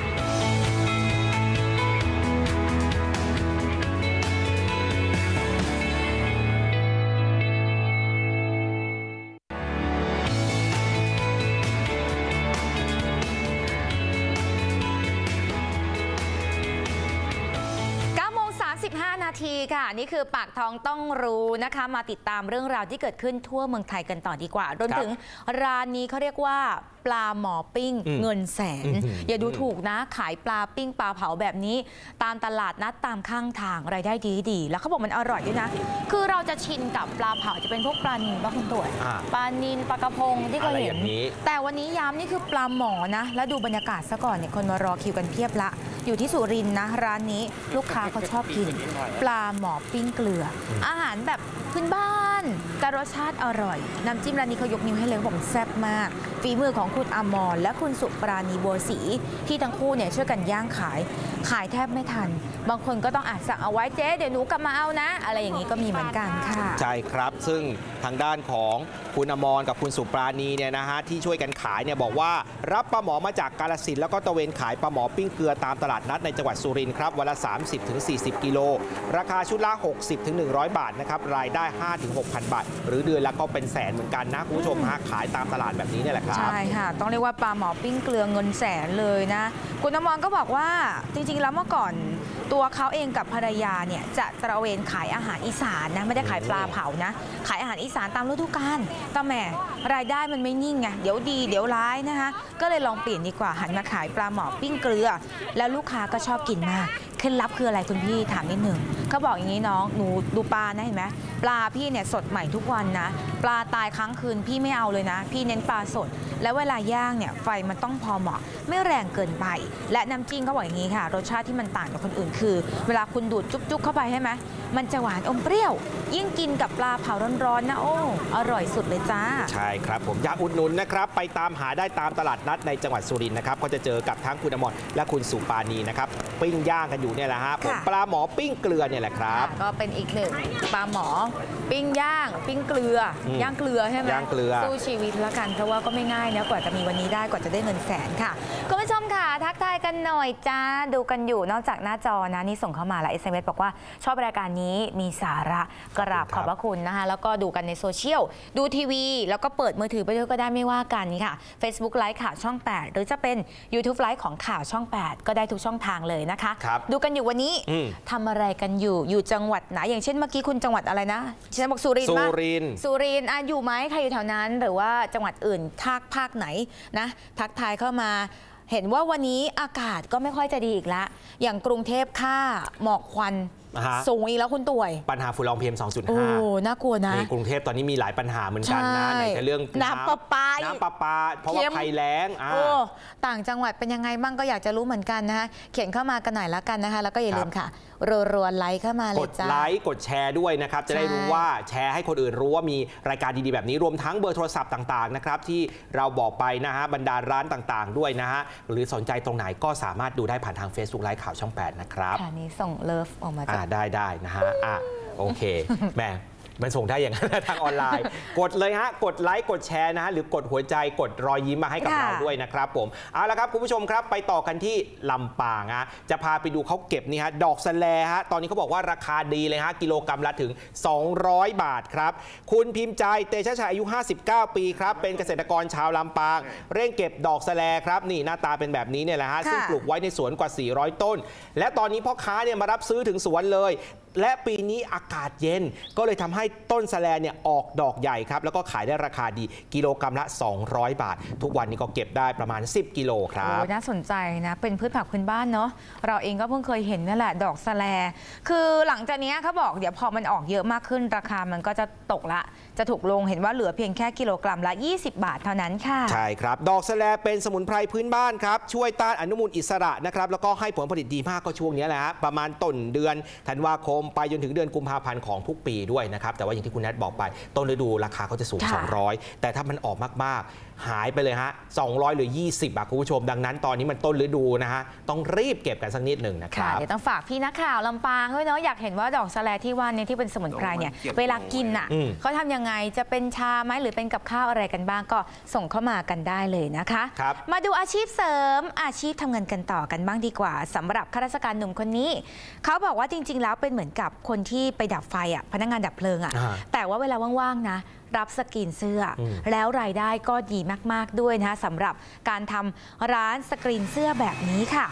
นาทีค่ะนี่คือปากท้องต้องรู้นะคะมาติดตามเรื่องราวที่เกิดขึ้นทั่วเมืองไทยกันต่อดีกว่ารวมถึงร้านนี้เขาเรียกว่าปลาหมอปิ้งเงินแสนอย่าดูถูกนะขายปลาปิ้งปลาเผาแบบนี้ตามตลาดนัดตามข้างทางรายได้ดีดีแล้วเขาบอกมันอร่อยด้วยนะคือเราจะชินกับปลาเผาจะเป็นพวกปลานิลปลาคุณตัวปลานิลปลากระพงที่เคยเห็นแต่วันนี้ย้ำนี่คือปลาหมอนะแล้วดูบรรยากาศซะก่อนเนี่ยคนมารอคิวกันเพียบละอยู่ที่สุรินทร์นะร้านนี้ลูกค้าเขาชอบกินปลาหมอปิ้งเกลืออาหารแบบพื้นบ้านแต่รสชาติอร่อยน้ำจิ้มร้านนี้เขายกนิ้วให้เลยบอกแซ่บมากฝีมือของคุณอมรและคุณสุปราณีบัวศรีที่ทั้งคู่เนี่ยช่วยกันย่างขายขายแทบไม่ทันบางคนก็ต้องอาจสั่งเอาไว้เจ๊เดี๋ยวหนูกลับมาเอานะอะไรอย่างนี้ก็มีเหมือนกันค่ะใช่ครับซึ่งทางด้านของคุณอมรกับคุณสุปราณีเนี่ยนะฮะที่ช่วยกันขายเนี่ยบอกว่ารับปลาหมอมาจากกาฬสินธุ์แล้วก็ตะเวนขายปลาหมอปิ้งเกลือตามตลาดนัดในจังหวัดสุรินทร์ครับวันละ สามสิบถึงสี่สิบ กิโลราคาชุดละ หกสิบถึงหนึ่งร้อย บาทนะครับรายได้ ห้าถึงหกพัน บาทหรือเดือนละก็เป็นแสนเหมือนกันนะคุณผู้ชมฮะขายตามตลาดแบบนี้เนี่ยแหละครับใช่ค่ะต้องเรียกว่าปลาหมอปิ้งเกลือเงินแสนเลยนะคุณอมรก็บอกว่าจริงๆแล้วเมื่อก่อนตัวเขาเองกับภรรยาเนี่ยจะตระเวนขายอาหารอีสานนะไม่ได้ขายปลาเผานะขายอาหารอีสานตามฤดูกาลแต่แหมรายได้มันไม่นิ่งไงเดี๋ยวดีเดี๋ยวร้ายนะคะก็เลยลองเปลี่ยนดีกว่าหันมาขายปลาหมอปิ้งเกลือแล้วลูกค้าก็ชอบกินมากเคล็ดลับคืออะไรคุณพี่ถามนิดหนึ่งเขาบอกอย่างนี้น้องหนูดูปลานะเห็นไหมปลาพี่เนี่ยสดใหม่ทุกวันนะปลาตายค้างคืนพี่ไม่เอาเลยนะพี่เน้นปลาสดแล้วเวลาย่างเนี่ยไฟมันต้องพอเหมาะไม่แรงเกินไปและน้ำจิ้มเขาบอกอย่างนี้ค่ะรสชาติที่มันต่างจากคนอื่นคือเวลาคุณดูดจุ๊บๆเข้าไปใช่ไหมมันจะหวานอมเปรี้ยวยิ่งกินกับปลาเผาร้อนๆนะโอ้อร่อยสุดเลยจ้าใช่ครับผมอยากอุดหนุนนะครับไปตามหาได้ตามตลาดนัดในจังหวัดสุรินทร์นะครับก็จะเจอกับทั้งคุณอมรและคุณสุปราณีนะครับปิ้งย่างกันอยู่เนี่ยแหละฮะผมปลาหมอปิ้งเกลือเนี่ยแหละครับก็เป็นอีกหนึ่งปลาหมอปิ้งย่างปิ้งเกลือย่างเกลือใช่ไหมย่างเกลือสู้ชีวิตละกันเพราะว่าก็ไม่ง่ายนะกว่าจะมีวันนี้ได้กว่าจะได้เงินแสนค่ะคุณผู้ชมค่ะทักทายกันหน่อยจ้าดูกันอยู่นอกจากหน้าจอนะนี่ส่งเข้ามาแล้ว เอส เอ็ม เอส บอกว่าชอบรายการนี้มีสาระกราบขอบพระคุณนะคะแล้วก็ดูกันในโซเชียลดูทีวีแล้วก็เปิดมือถือไปด้วยก็ได้ไม่ว่ากันค่ะ Facebook ไลฟ์ข่าวช่องแปดหรือจะเป็น YouTube ไลฟ์ของข่าวช่องแปดก็ได้ทุกช่องทางเลยนะคะดูกันอยู่วันนี้ทำอะไรกันอยู่อยู่จังหวัดไหนอย่างเช่นเมื่อกี้คุณจังหวัดอะไรนะฉันบอกสุรินทร์สุรินทร์สุรินทร์อยู่ไหมใครอยู่แถวนั้นหรือว่าจังหวัดอื่นภาคภาคไหนนะทักทายเข้ามาเห็นว่าวันนี้อากาศก็ไม่ค่อยจะดีอีกแล้วอย่างกรุงเทพค่าหมอกควันสูงอีกแล้วคุณต่วยปัญหาฝุ่นละออง พี เอ็ม สองจุดห้าโอ้น่ากลัวนะในกรุงเทพตอนนี้มีหลายปัญหาเหมือนกันนะในเรื่องน้ำประปาน้ำประปาเพราะว่าภัยแล้งต่างจังหวัดเป็นยังไงบ้างก็อยากจะรู้เหมือนกันนะคะเขียนเข้ามากันหน่อยละกันนะคะแล้วก็อย่าลืมค่ะรัวๆไลค์เข้ามาเลยจ้ากดไลค์กดแชร์ด้วยนะครับจะได้รู้ว่าแชร์ให้คนอื่นรู้ว่ามีรายการดีๆแบบนี้รวมทั้งเบอร์โทรศัพท์ต่างๆนะครับที่เราบอกไปนะฮะบรรดาร้านต่างๆด้วยนะฮะหรือสนใจตรงไหนก็สามารถดูได้ผ่านทาง Facebook ไลฟ์ข่าวช่องแปดนะครับค่ะนี้ส่งเลิฟออกมาจากได้ได้นะฮะอ่ะโอเคแม่มันส่งได้อย่างนั้นทางออนไลน์กดเลยฮะกดไลค์กดแชร์นะฮะหรือกดหัวใจกดรอยยิ้มมาให้กับเราด้วยนะครับผมเอาละครับคุณผู้ชมครับไปต่อกันที่ลำปางฮะจะพาไปดูเขาเก็บนี่ฮะดอกสะแลฮะตอนนี้เขาบอกว่าราคาดีเลยฮะกิโลกรัมละถึงสองร้อยบาทครับคุณพิมพ์ใจเตชะชัยอายุห้าสิบเก้าปีครับเป็นเกษตรกรชาวลำปางเร่งเก็บดอกสะแลครับนี่หน้าตาเป็นแบบนี้เนี่ยแหละฮะซึ่งปลูกไว้ในสวนกว่าสี่ร้อยต้นและตอนนี้พ่อค้าเนี่ยมารับซื้อถึงสวนเลยและปีนี้อากาศเย็นก็เลยทำให้ต้นสะแลเนี่ยออกดอกใหญ่ครับแล้วก็ขายได้ราคาดีกิโลกรัมละสองร้อยบาททุกวันนี้ก็เก็บได้ประมาณสิบกิโลครับโอ้น่าสนใจนะเป็นพืชผักพื้นบ้านเนาะเราเองก็เพิ่งเคยเห็นนั่นแหละดอกสะแลคือหลังจากนี้เขาบอกเดี๋ยวพอมันออกเยอะมากขึ้นราคามันก็จะตกละจะถูกลงเห็นว่าเหลือเพียงแค่กิโลกรัมละยี่สิบบาทเท่านั้นค่ะใช่ครับดอกสะแลเป็นสมุนไพรพื้นบ้านครับช่วยต้านอนุมูลอิสระนะครับแล้วก็ให้ผลผลิตดีมากก็ช่วงนี้แหละฮะประมาณต้นเดือนธันวาคมไปจนถึงเดือนกุมภาพันธ์ของทุกปีด้วยนะครับแต่ว่าอย่างที่คุณแนทบอกไปต้นฤดูราคาเขาจะสูงสองร้อยแต่ถ้ามันออกมากๆหายไปเลยฮะสองร้อยหรือยี่สิบอ่ะคุณผู้ชมดังนั้นตอนนี้มันต้นฤดูนะฮะต้องรีบเก็บกันสักนิดหนึ่งนะครับเดี๋ยวต้องฝากพี่นักข่าวลำปางด้วยเนาะอยากเห็นว่าดอกสะแลที่ว่าเนี่ยที่เป็นสมุนไพรเนี่ยเวลากินอ่ะเขาทำยังไงจะเป็นชาไหมหรือเป็นกับข้าวอะไรกันบ้างก็ส่งเข้ามากันได้เลยนะคะมาดูอาชีพเสริมอาชีพทำเงินกันต่อกันบ้างดีกว่าสำหรับข้าราชการหนุ่มคนนี้เขาบอกว่าจริงๆแล้วเป็นเหมือนกับคนที่ไปดับไฟอ่ะพนักงานดับเพลิงอ่ะแต่ว่าเวลาว่างๆนะรับสกรีนเสื้อแล้วรายได้ก็ดีมากๆด้วยนะสำหรับการทำร้านสกรีนเสื้อแบบนี้ค่ะ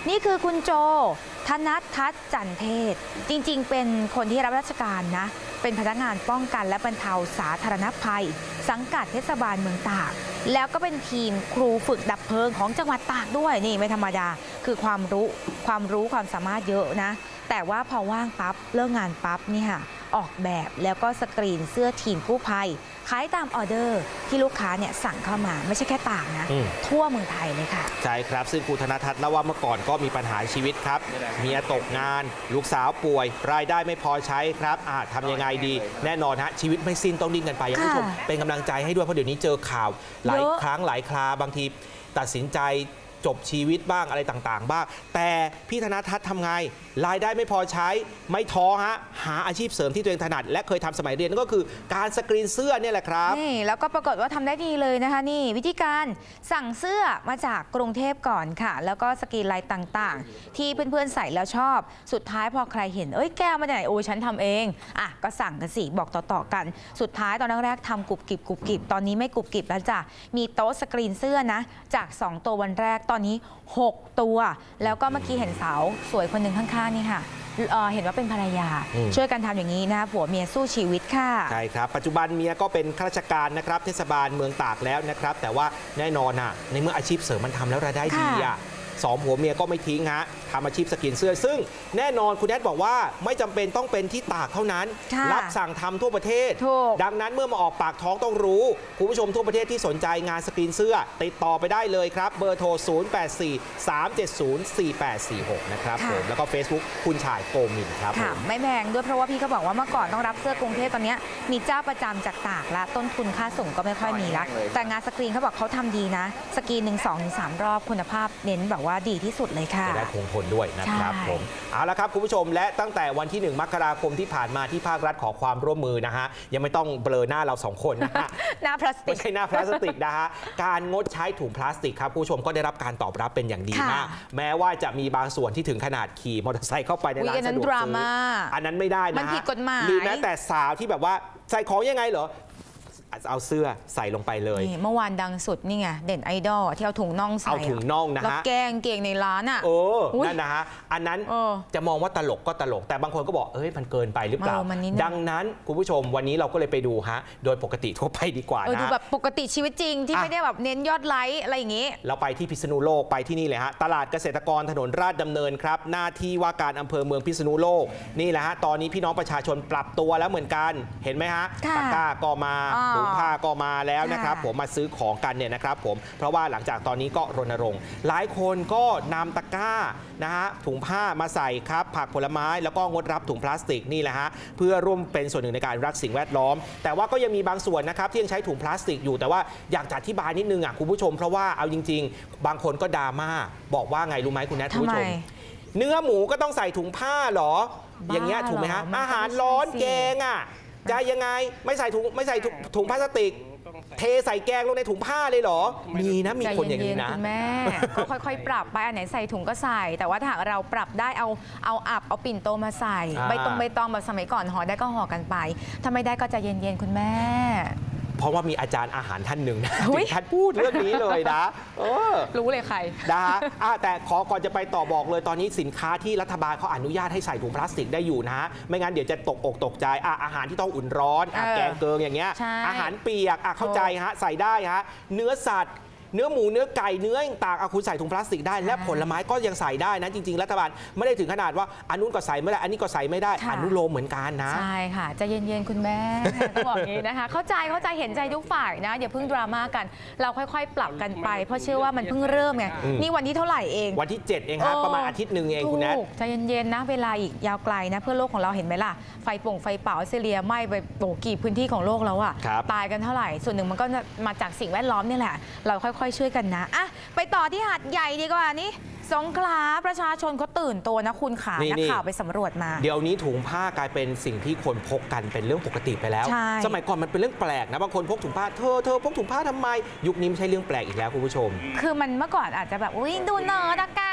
นี่คือคุณโจธนัททัศน์จันเทศจริงๆเป็นคนที่รับราชการนะเป็นพนักงานป้องกันและบรรเทาสาธารณภัยสังกัดเทศบาลเมืองตากแล้วก็เป็นทีมครูฝึกดับเพลิงของจังหวัดตากด้วยนี่ไม่ธรรมดาคือความรู้ความรู้ความสามารถเยอะนะแต่ว่าพอว่างปั๊บเลิกงานปั๊บนี่ค่ะออกแบบแล้วก็สกรีนเสื้อทีมกู้ภัยขายตามออเดอร์ที่ลูกค้าเนี่ยสั่งเข้ามาไม่ใช่แค่ตากนะทั่วเมืองไทยเลยค่ะใช่ครับซึ่งครูธนทัศน์เล่าว่าเมื่อก่อนก็มีปัญหาชีวิตครับเมียตกงานลูกสาวป่วยรายได้ไม่พอใช้ครับอ่าทำยังไงดีแน่นอนฮะชีวิตไม่สิ้นต้องดิ้นกันไปยังผู้ชมเป็นกำลังใจให้ด้วยเพราะเดี๋ยวนี้เจอข่าวหลายครั้งหลายคราบางทีตัดสินใจจบชีวิตบ้างอะไรต่างๆบ้างแต่พี่ธนทัศน์ทำไงรายได้ไม่พอใช้ไม่ท้อฮะหาอาชีพเสริมที่ตัวเองถนัดและเคยทำสมัยเรียนนั่นก็คือการสกรีนเสื้อเนี่ยแหละครับนี่แล้วก็ปรากฏว่าทำได้ดีเลยนะคะนี่วิธีการสั่งเสื้อมาจากกรุงเทพก่อนค่ะแล้วก็สกรีนลายต่างๆที่เพื่อนๆใส่แล้วชอบสุดท้ายพอใครเห็นเอ้ยแก้วมาจากไหนโอ้ฉันทำเองอ่ะก็สั่งกันสิบอกต่อๆกันสุดท้ายตอนแรกๆทำกรุบกริบกรุบกริบตอนนี้ไม่กรุบกริบแล้วจ้ะมีโต๊ะสกรีนเสื้อนะจากสองตัววันแรกตอนนี้หกตัวแล้วก็เมื่อกี้เห็นสาวสวยคนหนึ่งข้างๆนี่ค่ะ เ, เห็นว่าเป็นภรรยาช่วยกันทำอย่างนี้นะผัวเมียสู้ชีวิตค่ะใช่ครับปัจจุบันเมียก็เป็นข้าราชการนะครับเทศบาลเมืองตากแล้วนะครับแต่ว่าแน่นอนอ่ะในเมื่ออาชีพเสริมมันทำแล้วรายได้ดีอ่ะสองผัวเมียก็ไม่ทิ้งฮะทำอาชีพสกรีนเสื้อซึ่งแน่นอนคุณแอดบอกว่าไม่จำเป็นต้องเป็นที่ตากเท่านั้นรับสั่งทำทั่วประเทศดังนั้นเมื่อมาออกปากท้องต้องรู้คุณผู้ชมทั่วประเทศที่สนใจงานสกรีนเสื้อติดต่อไปได้เลยครับเบอร์โทรศูนย์ แปด สี่ สาม เจ็ด ศูนย์ สี่ แปด สี่ หกนะครับผมแล้วก็ Facebook คุณชายโกมินครับค่ะไม่แพงด้วยเพราะว่าพี่เขาบอกว่าเมื่อก่อนต้องรับเสื้อกรุงเทพตอนนี้มีเจ้าประจำจากตากและต้นทุนค่าส่งก็ไม่ค่อยมีละแต่งานสกรีนเขาบอกเขาทำดีนะสกรีนหนึ่งสองถึงสามรอบคุณภาพเน้นแบบว่าดีที่สุดเลยค่ะจะได้คงทนด้วยนะครับผมเอาละครับคุณผู้ชมและตั้งแต่วันที่หนึ่งมกราคมที่ผ่านมาที่ภาครัฐขอความร่วมมือนะฮะยังไม่ต้องเบลอหน้าเราสองคนนะฮะหน้าพลาสติกไม่ใช่หน้าพลาสติกนะฮะการงดใช้ถุงพลาสติกครับผู้ชมก็ได้รับการตอบรับเป็นอย่างดีมากแม้ว่าจะมีบางส่วนที่ถึงขนาดขี่มอเตอร์ไซค์เข้าไปในร้านสะดวกซื้ออันนั้นไม่ได้นะฮะมันผิดกฎหมายหรือแม้แต่สาวที่แบบว่าใส่ของยังไงเหรอเอาเสื้อใส่ลงไปเลยเมื่อวานดังสุดนี่ไงเด่นไอดอลที่เอาถุงน่องใส่เอาถุงน่องนะฮะแล้วแกงเกงในร้านอ่ะโอ้นั่นนะฮะอันนั้นจะมองว่าตลกก็ตลกแต่บางคนก็บอกเอ้ยมันเกินไปหรือเปล่าดังนั้นคุณผู้ชมวันนี้เราก็เลยไปดูฮะโดยปกติทั่วไปดีกว่านะดูแบบปกติชีวิตจริงที่ไม่ได้แบบเน้นยอดไลค์อะไรอย่างงี้เราไปที่พิษณุโลกไปที่นี่เลยฮะตลาดเกษตรกรถนนราชดำเนินครับหน้าที่ว่าการอำเภอเมืองพิษณุโลกนี่แหละฮะตอนนี้พี่น้องประชาชนปรับตัวแล้วเหมือนกันเห็นไหมฮะตะกร้าก็มาถุงผ้าก็มาแล้วนะครับผมมาซื้อของกันเนี่ยนะครับผมเพราะว่าหลังจากตอนนี้ก็รณรงค์หลายคนก็นำตะกร้านะฮะถุงผ้ามาใส่ครับผักผลไม้แล้วก็งดรับถุงพลาสติกนี่แหละฮะเพื่อร่วมเป็นส่วนหนึ่งในการรักสิ่งแวดล้อมแต่ว่าก็ยังมีบางส่วนนะครับที่ยังใช้ถุงพลาสติกอยู่แต่ว่าอยากจะอธิบายนิดนึงอ่ะคุณผู้ชมเพราะว่าเอาจริงๆบางคนก็ดราม่าบอกว่าไงรู้ไหมคุณแนทคุณผู้ชมเนื้อหมูก็ต้องใส่ถุงผ้าหรออย่างเงี้ยถูกไหมฮะอาหารร้อนแกงอ่ะจะยังไงไม่ใส่ถุงไม่ใส่ถุงพลาสติกเทใส่แกงลงในถุงผ้าเลยเหรอมีนะมีคนอย่างนี้นะคุณแม่ก็ค่อยๆปรับไปอันไหนใส่ถุงก็ใส่แต่ว่าถ้าหากเราปรับได้เอาเอาอับเอาปิ่นโตมาใส่ใบตองใบตองแบบสมัยก่อนห่อได้ก็ห่อกันไปถ้าไม่ได้ก็จะเย็นๆคุณแม่เพราะว่ามีอาจารย์อาหารท่านหนึ่งนะท่านพูดเรื่องนี้เลยนะรู้เลยใครนะแต่ขอก่อนจะไปต่อบอกเลยตอนนี้สินค้าที่รัฐบาลเขาอนุญาตให้ใส่ถุงพลาสติกได้อยู่นะไม่งั้นเดี๋ยวจะตกอกตกใจอาหารที่ต้องอุ่นร้อนแกงเกิงอย่างเงี้ยอาหารเปียกเข้าใจฮะใส่ได้ฮะเนื้อสัตว์เนื้อหมูเนื้อไก่เนื้อต่างๆคุณใส่ถุงพลาสติกได้และผลไม้ก็ยังใส่ได้นะจริงๆรัฐบาลไม่ได้ถึงขนาดว่าอันนู้นก็ใส่ไม่ได้อันนี้ก็ใส่ไม่ได้อนุโลมเหมือนกันนะใช่ค่ะจะเย็นๆคุณแม่ต้องบอกอย่างนี้นะคะเข้าใจเข้าใจเห็นใจทุกฝ่ายนะอย่าเพิ่งดราม่ากันเราค่อยๆปรับกันไปเพราะเชื่อว่ามันเพิ่งเริ่มไงนี่วันที่เท่าไหร่เองวันที่เจ็ดเองครับประมาณอาทิตย์หนึ่งเองคุณแนทใจเย็นๆนะเวลาอีกยาวไกลนะเพื่อโลกของเราเห็นไหมล่ะไฟป่งไฟป่าออสเตรเลียไหม้ไปโอ้กี่พื้นที่ของโลกแล้วอะตายกันเท่าไหร่ส่วนหนึ่งมันก็มาจากสิ่งแวดล้อมนี่แหละเราค่อยๆช่วยกันนะอะไปต่อที่หาดใหญ่ดีกว่านี่สงขลาประชาชนเขาตื่นตัวนะคุณขานักข่าวไปสำรวจมาเดี๋ยวนี้ถุงผ้ากลายเป็นสิ่งที่คนพกกันเป็นเรื่องปกติไปแล้วสมัยก่อนมันเป็นเรื่องแปลกนะบางคนพกถุงผ้าเธอเธอพกถุงผ้าทำไมยุคนี้ไม่ใช่เรื่องแปลกอีกแล้วคุณผู้ชมคือมันเมื่อก่อนอาจจะแบบอุ้ยดูเนอตะกา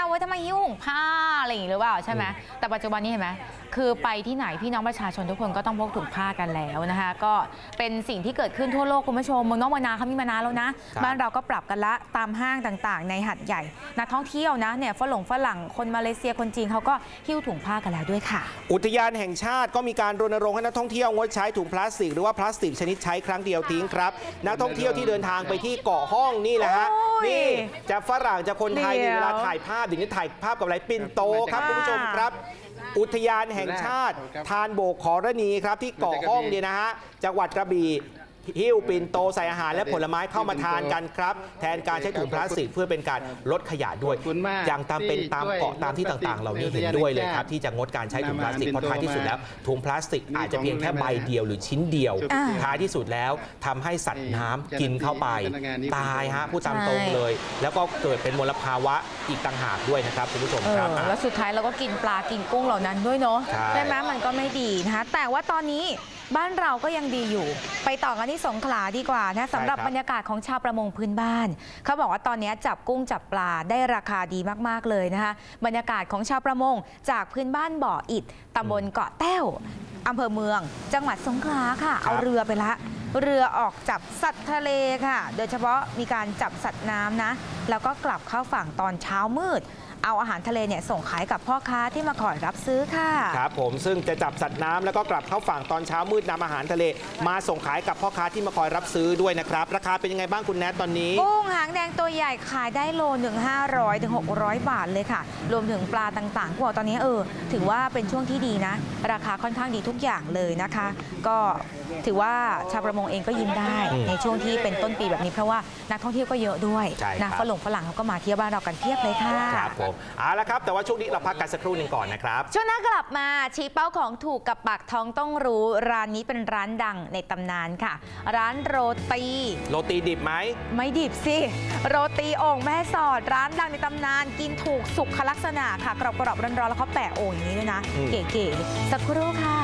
ไว้ทำไมหิ้วหุงผ้าอะไรอย่างนี้หรือเปล่าใช่ไหมแต่ปัจจุบันนี้เห็นไหมคือไปที่ไหนพี่น้องประชาชนทุกคนก็ต้องพกถุงผ้ากันแล้วนะคะก็เป็นสิ่งที่เกิดขึ้นทั่วโลกคุณผู้ชมเมืองนอกเมืองนาเขามีมานานแล้วนะบ้านเราก็ปรับกันละตามห้างต่างๆในหัดใหญ่นักท่องเที่ยวนะเนี่ยฝรั่งฝรั่งคนมาเลเซียคนจีนเขาก็หิ้วถุงผ้ากันแล้วด้วยค่ะอุทยานแห่งชาติก็มีการรณรงค์ให้นักท่องเที่ยวงดใช้ถุงพลาสติกหรือว่าพลาสติกชนิดใช้ครั้งเดียวทิ้งครับนักท่องเที่ยวที่เดินทางไปที่เกาะห้องนี่แหละฮะนี่จะฝรั่งจะคนไทยเวลาถ่ายภาพอย่างนี้ถ่ายภาพกับอะไรปิ่นโตครับคุณผู้ชมครับอุทยานแห่งชาติทานโบกขอรณีครับที่เกาะห้องเนี่ยนะฮะจังหวัดกระบี่หิ้วปิ่นโตใส่อาหารและผลไม้เข้ามาทานกันครับแทนการใช้ถุงพลาสติกเพื่อเป็นการลดขยะด้วยอย่างตามเป็นตามเกาะตามที่ต่างๆเหล่านี้เห็นด้วยเลยครับที่จะงดการใช้ถุงพลาสติกเพราะท้ายที่สุดแล้วถุงพลาสติกอาจจะเพียงแค่ใบเดียวหรือชิ้นเดียวท้ายที่สุดแล้วทำให้สัตว์น้ำกินเข้าไปตายฮะพูดตามตรงเลยแล้วก็เกิดเป็นมลภาวะอีกต่างหากด้วยนะครับคุณผู้ชมครับแล้วสุดท้ายเราก็กินปลากินกุ้งเหล่านั้นด้วยเนาะใช่ไหมมันก็ไม่ดีนะคะแต่ว่าตอนนี้บ้านเราก็ยังดีอยู่ไปต่อกันที่สงขลาดีกว่านะสำหรับบรรยากาศของชาวประมงพื้นบ้านเขาบอกว่าตอนนี้จับกุ้งจับปลาได้ราคาดีมากๆเลยนะคะบรรยากาศของชาวประมงจากพื้นบ้านบ่ออิฐตำบลเกาะแต้วอำเภอเมืองจังหวัดสงขลาค่ะเอาเรือไปละเรือออกจับสัตว์ทะเลค่ะโดยเฉพาะมีการจับสัตว์น้ำนะแล้วก็กลับเข้าฝั่งตอนเช้ามืดเอาอาหารทะเลเนี่ยส่งขายกับพ่อค้าที่มาคอยรับซื้อค่ะครับผมซึ่งจะจับสัตว์น้ำแล้วก็กลับเข้าฝั่งตอนเช้ามืดนำอาหารทะเลมาส่งขายกับพ่อค้าที่มาคอยรับซื้อด้วยนะครับราคาเป็นยังไงบ้างคุณแนทตอนนี้กุ้งหางแดงตัวใหญ่ขายได้โลหนึ่งห้าร้อยถึงหกร้อยบาทเลยค่ะรวมถึงปลาต่างๆพวกตอนนี้เออถือว่าเป็นช่วงที่ดีนะราคาค่อนข้างดีทุกอย่างเลยนะคะก็ถือว่าชาวประมงเองก็ยิ้มได้ในช่วงที่เป็นต้นปีแบบนี้เพราะว่านักท่องเที่ยวก็เยอะด้วยนะฝรั่งฝรั่งเขาก็มาเที่ยวบ้านเรากันเพียบเลยค่ะครับผมเอาละครับแต่ว่าช่วงนี้เราพักกันสักครู่หนึ่งก่อนนะครับช่วงหน้ากลับมาชี้เป้าของถูกกับปากท้องต้องรู้ร้านนี้เป็นร้านดังในตำนานค่ะร้านโรตีโรตีดิบไหมไม่ดิบสิโรตีโอ่งแม่สอดร้านดังในตำนานกินถูกสุขลักษณะค่ะกรอบๆร้อนๆแล้วเขาแปะโอ่งอย่างนี้ด้วยนะเก๋ๆสักครู่ค่ะ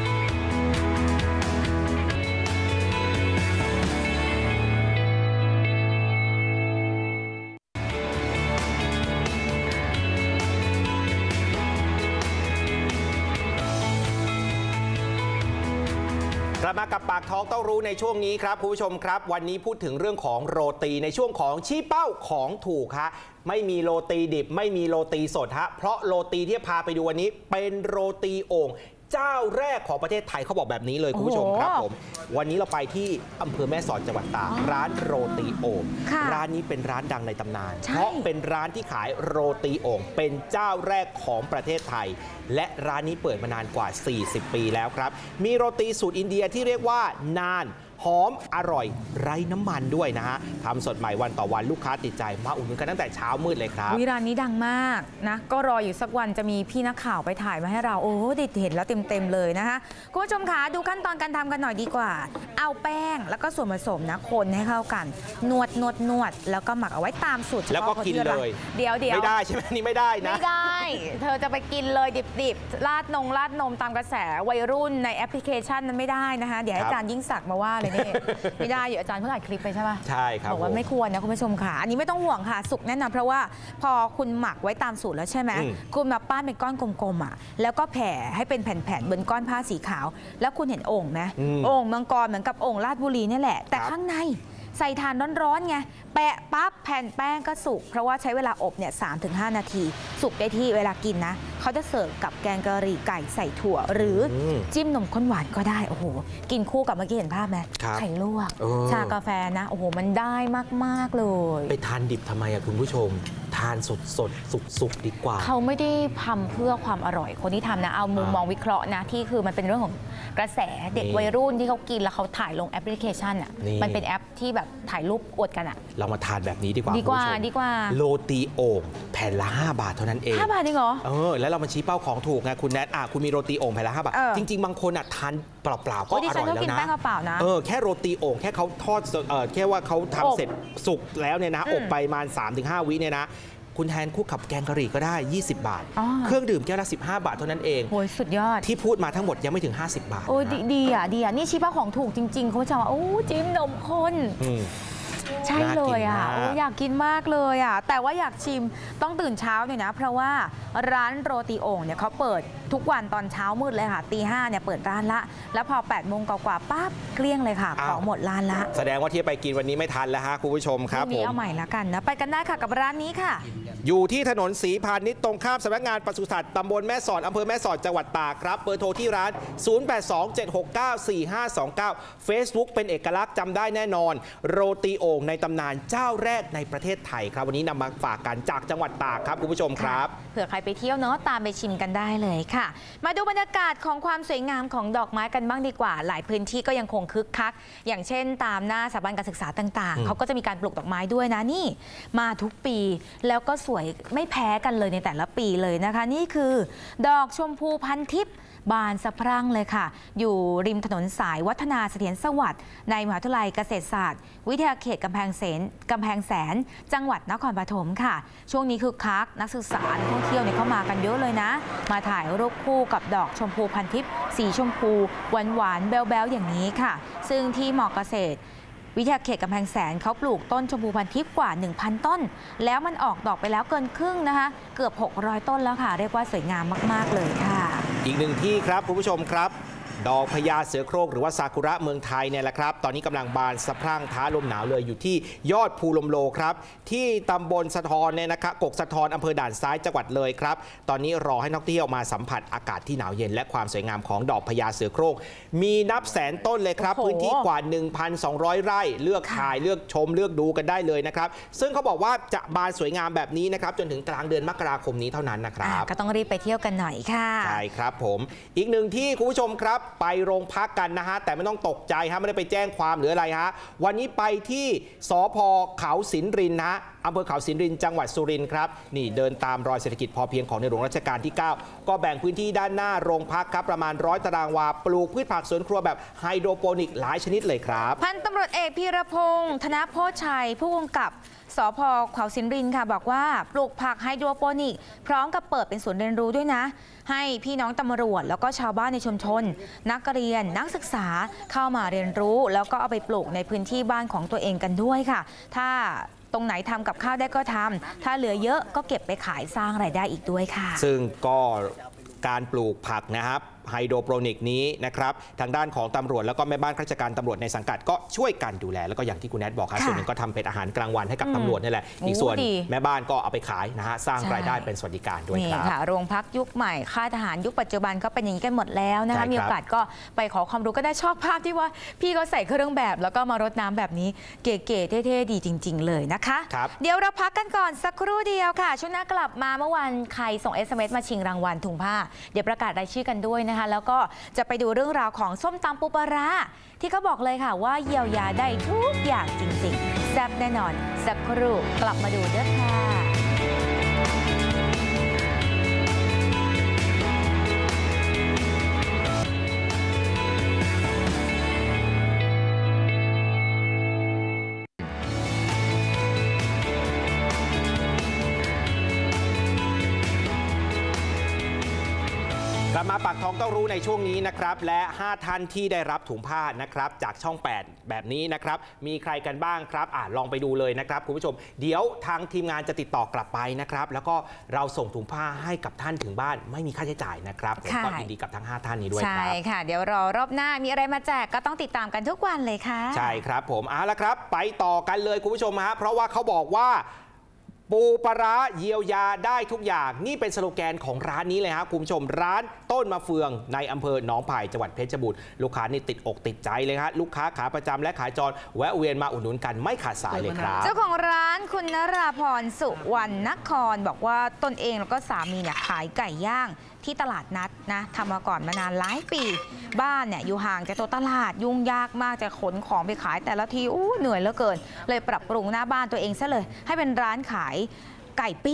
กลับมากับปากท้องต้องรู้ในช่วงนี้ครับคุณผู้ชมครับวันนี้พูดถึงเรื่องของโรตีในช่วงของชี้เป้าของถูกฮะไม่มีโรตีดิบไม่มีโรตีสดฮะเพราะโรตีที่พาไปดูวันนี้เป็นโรตีโอ่งเจ้าแรกของประเทศไทยเขาบอกแบบนี้เลยคุณผู้ชมครับผมวันนี้เราไปที่อำเภอแม่สอดจังหวัดตากร้านโรตีโอ่งร้านนี้เป็นร้านดังในตำนานเพราะเป็นร้านที่ขายโรตีโอ่งเป็นเจ้าแรกของประเทศไทยและร้านนี้เปิดมานานกว่าสี่สิบปีแล้วครับมีโรตีสูตรอินเดียที่เรียกว่านานหอมอร่อยไร้น้ำมันด้วยนะฮะทำสดใหม่วันต่อวันลูกค้าติดใจมาอุดหนุนกันตั้งแต่เช้ามืดเลยครับร้านนี้ดังมากนะก็รออยู่สักวันจะมีพี่นักข่าวไปถ่ายมาให้เราโอ้ดิเห็นแล้วเต็มๆเลยนะคะคุณผู้ชมคะดูขั้นตอนการทำกันหน่อยดีกว่าเอาแป้งแล้วก็ส่วนผสมนะคนให้เข้ากันนวดนวดนวดแล้วก็หมักเอาไว้ตามสูตรแล้วก็กินเลยเดี๋ยวเดี๋ยวไม่ได้ใช่ไหมนี่ไม่ได้นะไม่ได้เธอจะไปกินเลยดิบๆราดนงราดนมตามกระแสวัยรุ่นในแอปพลิเคชันนั้นไม่ได้นะคะเดี๋ยวให้อาจารย์ยิ่งศักดิ์มาว่าเลยนี่ไม่ได้อยู่อาจารย์เพิ่งอัดคลิปไปใช่ป่ะใช่ครับบอกว่าไม่ควรนะคุณผู้ชมค่ะอันนี้ไม่ต้องห่วงค่ะสุกแน่นอนเพราะว่าพอคุณหมักไว้ตามสูตรแล้วใช่ไหมคุณมาปั้นเป็นก้อนกลมๆอ่ะแล้วก็แผ่ให้เป็นแผ่นๆบนก้อนผ้าสีขาวแล้วคุณเห็นโอ่งไหมโอ่งมังกรเหมือนกับโอ่งราชบุรีนี่แหละแต่ข้างในใส่ถ่านร้อนๆไงแปะปั๊บแผ่นแป้งก็สุกเพราะว่าใช้เวลาอบเนี่ย สามถึงห้า นาทีสุกได้ที่เวลากินนะเขาจะเสิร์ฟกับแกงกะหรี่ไก่ใส่ถั่วหรือจิ้มนมข้นหวานก็ได้โอ้โหกินคู่กับเมื่อกี้เห็นภาพไหมไข่ลวกชากาแฟนะโอ้โหมันได้มากๆเลยไปทานดิบทำไมอะคุณผู้ชมทานสดสดสุกสุกดีกว่าเขาไม่ได้ทำเพื่อความอร่อยคนที่ทำนะเอามุมมองวิเคราะห์นะที่คือมันเป็นเรื่องของกระแสเด็กวัยรุ่นที่เขากินแล้วเขาถ่ายลงแอปพลิเคชันอ่ะมันเป็นแอปที่แบบถ่ายรูปอวดกันอ่ะเรามาทานแบบนี้ดีกว่าดีกว่าดีกว่าโรตีโอ่งแผ่นละห้าบาทเท่านั้นเองห้าบาทจริงเหรอเออแล้วเรามาชี้เป้าของถูกไงคุณแนทอ่ะคุณมีโรตีโอ่งแผ่นละห้าบาทจริงๆบางคนอ่ะทานเปล่าๆก็อร่อยแล้วนะเออแค่โรตีโอ่งแค่เขาทอดเออแค่ว่าเขาทำเสร็จสุกแล้วเนี่ยนะอบไปประมาณ สามถึงห้า วิเนี่ยนะคุณแทนคู่กับแกงกะหรี่ก็ได้ยี่สิบบาทเครื่องดื่มแก้วละสิบห้าบาทเท่านั้นเองโอ้ยสุดยอดที่พูดมาทั้งหมดยังไม่ถึงห้าสิบบาทโอ้ดีอ่ะดีอ่ะนี่ชี้เป้าของถูกจริงๆเขาจะว่าโอ้จิ้มนมข้นใช่เลยอ่ะน่ากินมากโอ้อยากกินมากเลยอ่ะแต่ว่าอยากชิมต้องตื่นเช้าหน่อยนะเพราะว่าร้านโรตีโอ่งเนี่ยเขาเปิดทุกวันตอนเช้ามืดเลยค่ะตีห้าเนี่ยเปิดร้านละแล้วพอแปดโมงกว่าๆปั๊บเกลี้ยงเลยค่ะของหมดร้านละแสดงว่าที่ไปกินวันนี้ไม่ทันแล้วฮะคุณผู้ชมครับพรุ่งผนี้มเอาใหม่ละกันนะไปกันได้ค่ะกับร้านนี้ค่ะอยู่ที่ถนนศรีพาณิชย์ตรงข้ามสำนักงานปศุสัตว์ตำบลแม่สอดอำเภอแม่สอดจังหวัดตากครับเบอร์โทรที่ร้าน ศูนย์ แปด สอง เจ็ด หก เก้า สี่ ห้า สอง เก้า Facebook เป็นเอกลักษณ์จำได้แน่นอนโรตีโอ่งในตำนานเจ้าแรกในประเทศไทยครับวันนี้นำมาฝากกันจากจังหวัดตากครับคุณผู้ชมครับเผื่อใครไปเที่ยวเนาะตามไปชิมกันได้เลยค่ะ มาดูบรรยากาศของความสวยงามของดอกไม้กันบ้างดีกว่า หลายพื้นที่ก็ยังคงคึกคักอย่างเช่นตามหน้าสถาบันการศึกษาต่างอืๆมเขาก็จะมีการปลูกดอกไม้ด้วยนะนี่มาทุกปีแล้วก็สวยไม่แพ้กันเลยในแต่ละปีเลยนะคะ นี่คือดอกชมพูพันทิพย์บานสะพรั่งเลยค่ะ อยู่ริมถนนสายวัฒนาเสถียรสวัสดิ์ในมหาวิทยาลัยเกษตรศาสตร์วิทยาเขตกำแพงแสนกำแพงแสน จังหวัดนครปฐมค่ะ ช่วงนี้คือคักนักศึกษานักท่องเที่ยวเนี่ยเข้ามากันเยอะเลยนะ มาถ่ายรูปคู่กับดอกชมพูพันทิพย์สีชมพูหวานหวานๆแบ๊วๆอย่างนี้ค่ะ ซึ่งที่มอเกษตร วิทยาเขตกำแพงแสนเขาปลูกต้นชมพูพันทิพย์กว่า หนึ่งพัน ต้น แล้วมันออกดอกไปแล้วเกินครึ่งนะคะ เกือบ หกร้อย ต้นแล้วค่ะ เรียกว่าสวยงามมากๆเลยค่ะอีกหนึ่งที่ครับคุณผู้ชมครับ ดอกพญาเสือโคร่งหรือว่าซากุระเมืองไทยเนี่ยแหละครับตอนนี้กำลังบานสะพรั่งท้าลมหนาวเลยอยู่ที่ยอดภูลมโลครับที่ตำบลสะทอนเนี่ยนะครับกกสะทอนอำเภอด่านซ้ายจังหวัดเลยครับตอนนี้รอให้นักท่องเที่ยวมาสัมผัสอากาศที่หนาวเย็นและความสวยงามของดอกพญาเสือโคร่งมีนับแสนต้นเลยครับโอ้โหพื้นที่กว่า หนึ่งพันสองร้อย ไร่เลือกถ่ายเลือกชมเลือกดูกันได้เลยนะครับซึ่งเขาบอกว่าจะบานสวยงามแบบนี้นะครับจนถึงกลางเดือนมกราคมนี้เท่านั้นนะครับอ่ะก็ต้องรีบไปเที่ยวกันหน่อยค่ะใช่ครับผมอีกหนึ่งที่คุณผู้ชมครับไปโรงพักกันนะฮะแต่ไม่ต้องตกใจฮะไม่ได้ไปแจ้งความหรืออะไรฮะวันนี้ไปที่สภ.เขาสินรินทร์นะอำเภอเขาสินรินทร์จังหวัดสุรินทร์ครับนี่เดินตามรอยเศรษฐกิจพอเพียงของในหลวงรัชกาลที่ เก้า ก็แบ่งพื้นที่ด้านหน้าโรงพักครับประมาณร้อยตารางวาปลูกพืชผักสวนครัวแบบไฮโดรโปนิกหลายชนิดเลยครับพันตำรวจเอกพีรพงศ์ธนโพชชัย ผู้กำกับสภ.เขาสินรินทร์ค่ะบอกว่าปลูกผักไฮโดรโปนิกพร้อมกับเปิดเป็นศูนย์เรียนรู้ด้วยนะ ให้พี่น้องตำรวจแล้วก็ชาวบ้านในชุมชน นักเรียนนักศึกษาเข้ามาเรียนรู้ แล้วก็เอาไปปลูกในพื้นที่บ้านของตัวเองกันด้วยค่ะ ถ้าตรงไหนทำกับข้าวได้ก็ทำถ้าเหลือเยอะก็เก็บไปขายสร้างรายได้อีกด้วยค่ะซึ่งก็การปลูกผักนะครับไฮโดรโปนิกนี้นะครับทางด้านของตำรวจแล้วก็แม่บ้านข้าราชการตำรวจในสังกัดก็ช่วยกันดูแลแล้วก็อย่างที่คุณแนทบอกครับค่ะส่วนหนึ่งก็ทำเป็นอาหารกลางวันให้กับอืมตำรวจนี่แหละโอ้อีกส่วนดีแม่บ้านก็เอาไปขายนะฮะสร้างใช่รายได้เป็นสวัสดิการด้วยนี่ครับค่ะโรงพักยุคใหม่ค่ายทหารยุคปัจจุบันก็เป็นอย่างนี้กันหมดแล้วนะใช่ครัคะบมีโอกาสก็ไปขอความรู้ก็ได้ชอบภาพที่ว่าพี่เขาใส่เครื่องแบบแล้วก็มารดน้ำแบบนี้เก๋ๆเท่ๆดีจริง ๆ เลยนะคะครับเดี๋ยวเราพักกันก่อนสักครู่เดียวค่ะช่วงหน้ากลับมาเมื่อวานใครส่ง เอส เอ็ม เอส มาชิงรางวัลถุงผ้าเดี๋ยวประกาศรายชื่อกันด้วยนะคะแล้วก็จะไปดูเรื่องราวของส้มตำปูปลาร้าที่เขาบอกเลยค่ะว่าเยียวยาได้ทุกอย่างจริงๆแซ่บแน่นอนสักครู่กลับมาดูเด้อค่ะกลับมาปากท้องต้องรู้ในช่วงนี้นะครับและห้าท่านที่ได้รับถุงผ้านะครับจากช่องแปดแบบนี้นะครับมีใครกันบ้างครับอ่ะลองไปดูเลยนะครับคุณผู้ชมเดี๋ยวทางทีมงานจะติดต่อกลับไปนะครับแล้วก็เราส่งถุงผ้าให้กับท่านถึงบ้านไม่มีค่าใช้จ่ายนะครับผมก็ยินดีกับทั้งห้าท่านนี้ด้วยคใช่รับค่ะ เดี๋ยวรอรอบหน้ามีอะไรมาแจกก็ต้องติดตามกันทุกวันเลยค่ะใช่ครับผมเอาละครับไปต่อกันเลยคุณผู้ชมฮะเพราะว่าเขาบอกว่าปูปลาร้าเยียวยาได้ทุกอย่างนี่เป็นสโลแกนของร้านนี้เลยครับคุณผู้ชมร้านต้นมะเฟืองในอำเภอหนองไผ่จังหวัดเพชรบูรณ์ลูกค้านี่ติดอกติดใจเลยฮะลูกค้าขาประจำและขายจรแวะเวียนมาอุดหนุนกันไม่ขาดสายเลยครับเจ้าของร้านคุณนราพรสุวรรณนครบอกว่าตนเองแล้วก็สามีเนี่ยขายไก่ย่างที่ตลาดนัดนะทำมาก่อนมานานหลายปี บ้านเนี่ยอยู่ห่างจากตัวตลาดยุ่งยากมากจะขนของไปขายแต่ละทีอู้เหนื่อยเหลือเกิน เลยปรับปรุงหน้าบ้านตัวเองซะเลย ให้เป็นร้านขายไก่ปิ้ง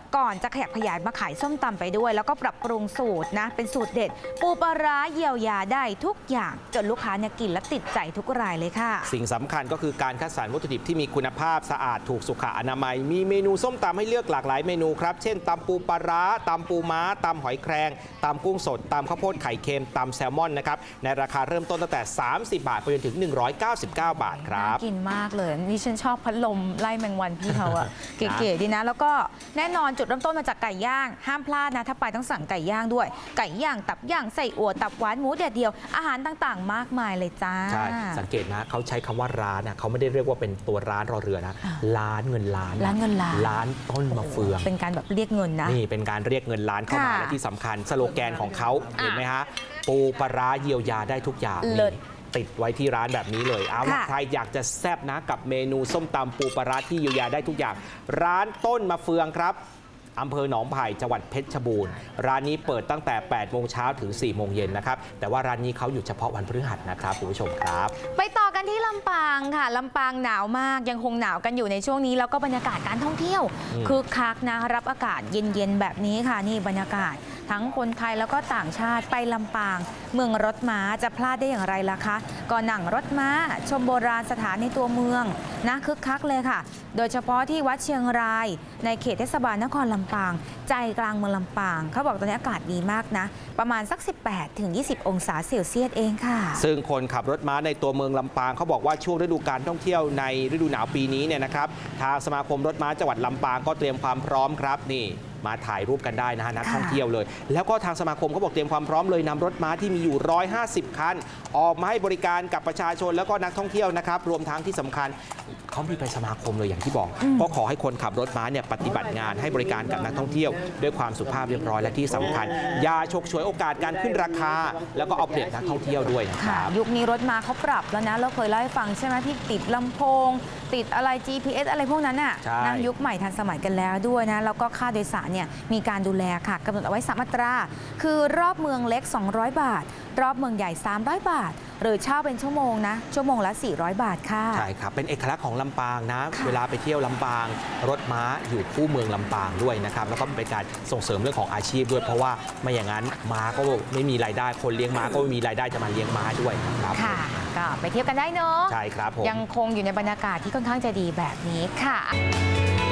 ก่อนจะขยับขยายมาขายส้มตำไปด้วยแล้วก็ปรับปรุงสูตรนะเป็นสูตรเด็ดปูปลาร้าเยียวยาได้ทุกอย่างจนลูกค้าเนี่ยกินและติดใจทุกรายเลยค่ะสิ่งสำคัญก็คือการคัดสรรวัตถุดิบที่มีคุณภาพสะอาดถูกสุขอนามัยมีเมนูส้มตำให้เลือกหลากหลายเมนูครับเช่นตำปูปลาร้าตำปูม้าตำหอยแครงตำกุ้งสดตำข้าวโพดไข่เค็มตำแซลมอนนะครับในราคาเริ่มต้นตั้งแต่สามสิบบาทไปจนถึงหนึ่งร้อยเก้าสิบเก้าบาทครับกินมากเลยนี่ฉันชอบพัดลมไล่แมงวันพี่เขาอะ เก๋ๆดีนะแล้วก็แน่นอนจุดเริ่มต้นมาจากไก่ย่างห้ามพลาดนะถ้าไปต้องสั่งไก่ย่างด้วยไก่ย่างตับย่างไส้อั่วตับหวานหมูแดดเดียวอาหารต่างๆมากมายเลยจ้าใช่สังเกตนะเขาใช้คำว่าร้านนะเขาไม่ได้เรียกว่าเป็นตัวร้านรอเรือนะร้านเงินล้านร้านเงินล้านร้านต้นมะเฟืองเป็นการแบบเรียกเงินนะนี่เป็นการเรียกเงินล้านเข้ามาและที่สำคัญสโลแกนของเขาเห็นไหมฮะปูปลาร้าเยียวยาได้ทุกอย่างติดไว้ที่ร้านแบบนี้เลยเอาล่ะใครอยากจะแซ่บนะกับเมนูส้มตำปูปลาร้าที่เยียวยาได้ทุกอย่างร้านต้นมะเฟืองครับอำเภอหนองไผ่จังหวัดเพชรบูรณ์ร้านนี้เปิดตั้งแต่แปดโมงเช้าถึงสี่โมงเย็นนะครับแต่ว่าร้านนี้เขาอยู่เฉพาะวันพฤหัสนะครับคุณผู้ชมครับไปต่อกันที่ลำปางค่ะลำปางหนาวมากยังคงหนาวกันอยู่ในช่วงนี้แล้วก็บรรยากาศการท่องเที่ยวคือคักนะรับอากาศเย็นๆแบบนี้ค่ะนี่บรรยากาศทั้งคนไทยแล้วก็ต่างชาติไปลำปางเมืองรถม้าจะพลาดได้อย่างไรล่ะคะก็นั่งรถม้าชมโบราณสถานในตัวเมืองนะคึกคักเลยค่ะโดยเฉพาะที่วัดเชียงรายในเขตเทศบาลนครลำปางใจกลางเมืองลำปางเขาบอกตอนนี้อากาศดีมากนะประมาณสัก สิบแปดถึงยี่สิบ องศาเซลเซียสเองค่ะซึ่งคนขับรถม้าในตัวเมืองลำปางเขาบอกว่าช่วงฤดูการท่องเที่ยวในฤดูหนาวปีนี้เนี่ยนะครับทางสมาคมรถม้าจังหวัดลำปางก็เตรียมความพร้อมครับนี่มาถ่ายรูปกันได้นะฮะนักท่องเที่ยวเลยแล้วก็ทางสมาคมเขาบอกเตรียมความพร้อมเลยนำรถม้าที่มีอยู่หนึ่งร้อยห้าสิบคันออกมาให้บริการกับประชาชนแล้วก็นักท่องเที่ยวนะครับรวมทั้งที่สำคัญเขามีไปสมาคมเลยอย่างที่บอกก็ขอให้คนขับรถม้าเนี่ยปฏิบัติงานให้บริการกับนักท่องเที่ยวด้วยความสุภาพเรียบร้อยและที่สำคัญอย่าฉกฉวยโอกาสการขึ้นราคาแล้วก็เอาเปรียบนักท่องเที่ยวด้วยนะครับยุคนี้รถม้าเขาปรับแล้วนะเราเคยเล่าให้ฟังใช่ไหมที่ติดลำโพงติดอะไร จี พี เอส อะไรพวกนั้นน่ะนั่งยุคใหม่ทันสมัยกันแล้วด้วยนะแล้วก็ค่าโดยสารเนี่ยมีการดูแลค่ะกำหนดเอาไว้สามอัตราคือรอบเมืองเล็กสองร้อยบาทรอบเมืองใหญ่สามร้อยบาทหรือเช่าเป็นชั่วโมงนะชั่วโมงละสี่ร้อยบาทค่ะใช่ครับเป็นเอกลักษณ์ของลำปางนะเวลาไปเที่ยวลำปางรถม้าอยู่คู่เมืองลำปางด้วยนะครับแล้วก็เป็นการส่งเสริมเรื่องของอาชีพด้วยเพราะว่าไม่อย่างนั้นม้าก็ไม่มีรายได้คนเลี้ยงม้าก็ไม่มีรายได้จะมาเลี้ยงม้าด้วยครับค่ะก็ไปเที่ยวกันได้เนอะใช่ครับผมยังคงอยู่ในบรรยากาศที่ค่อนข้างจะดีแบบนี้ค่ะ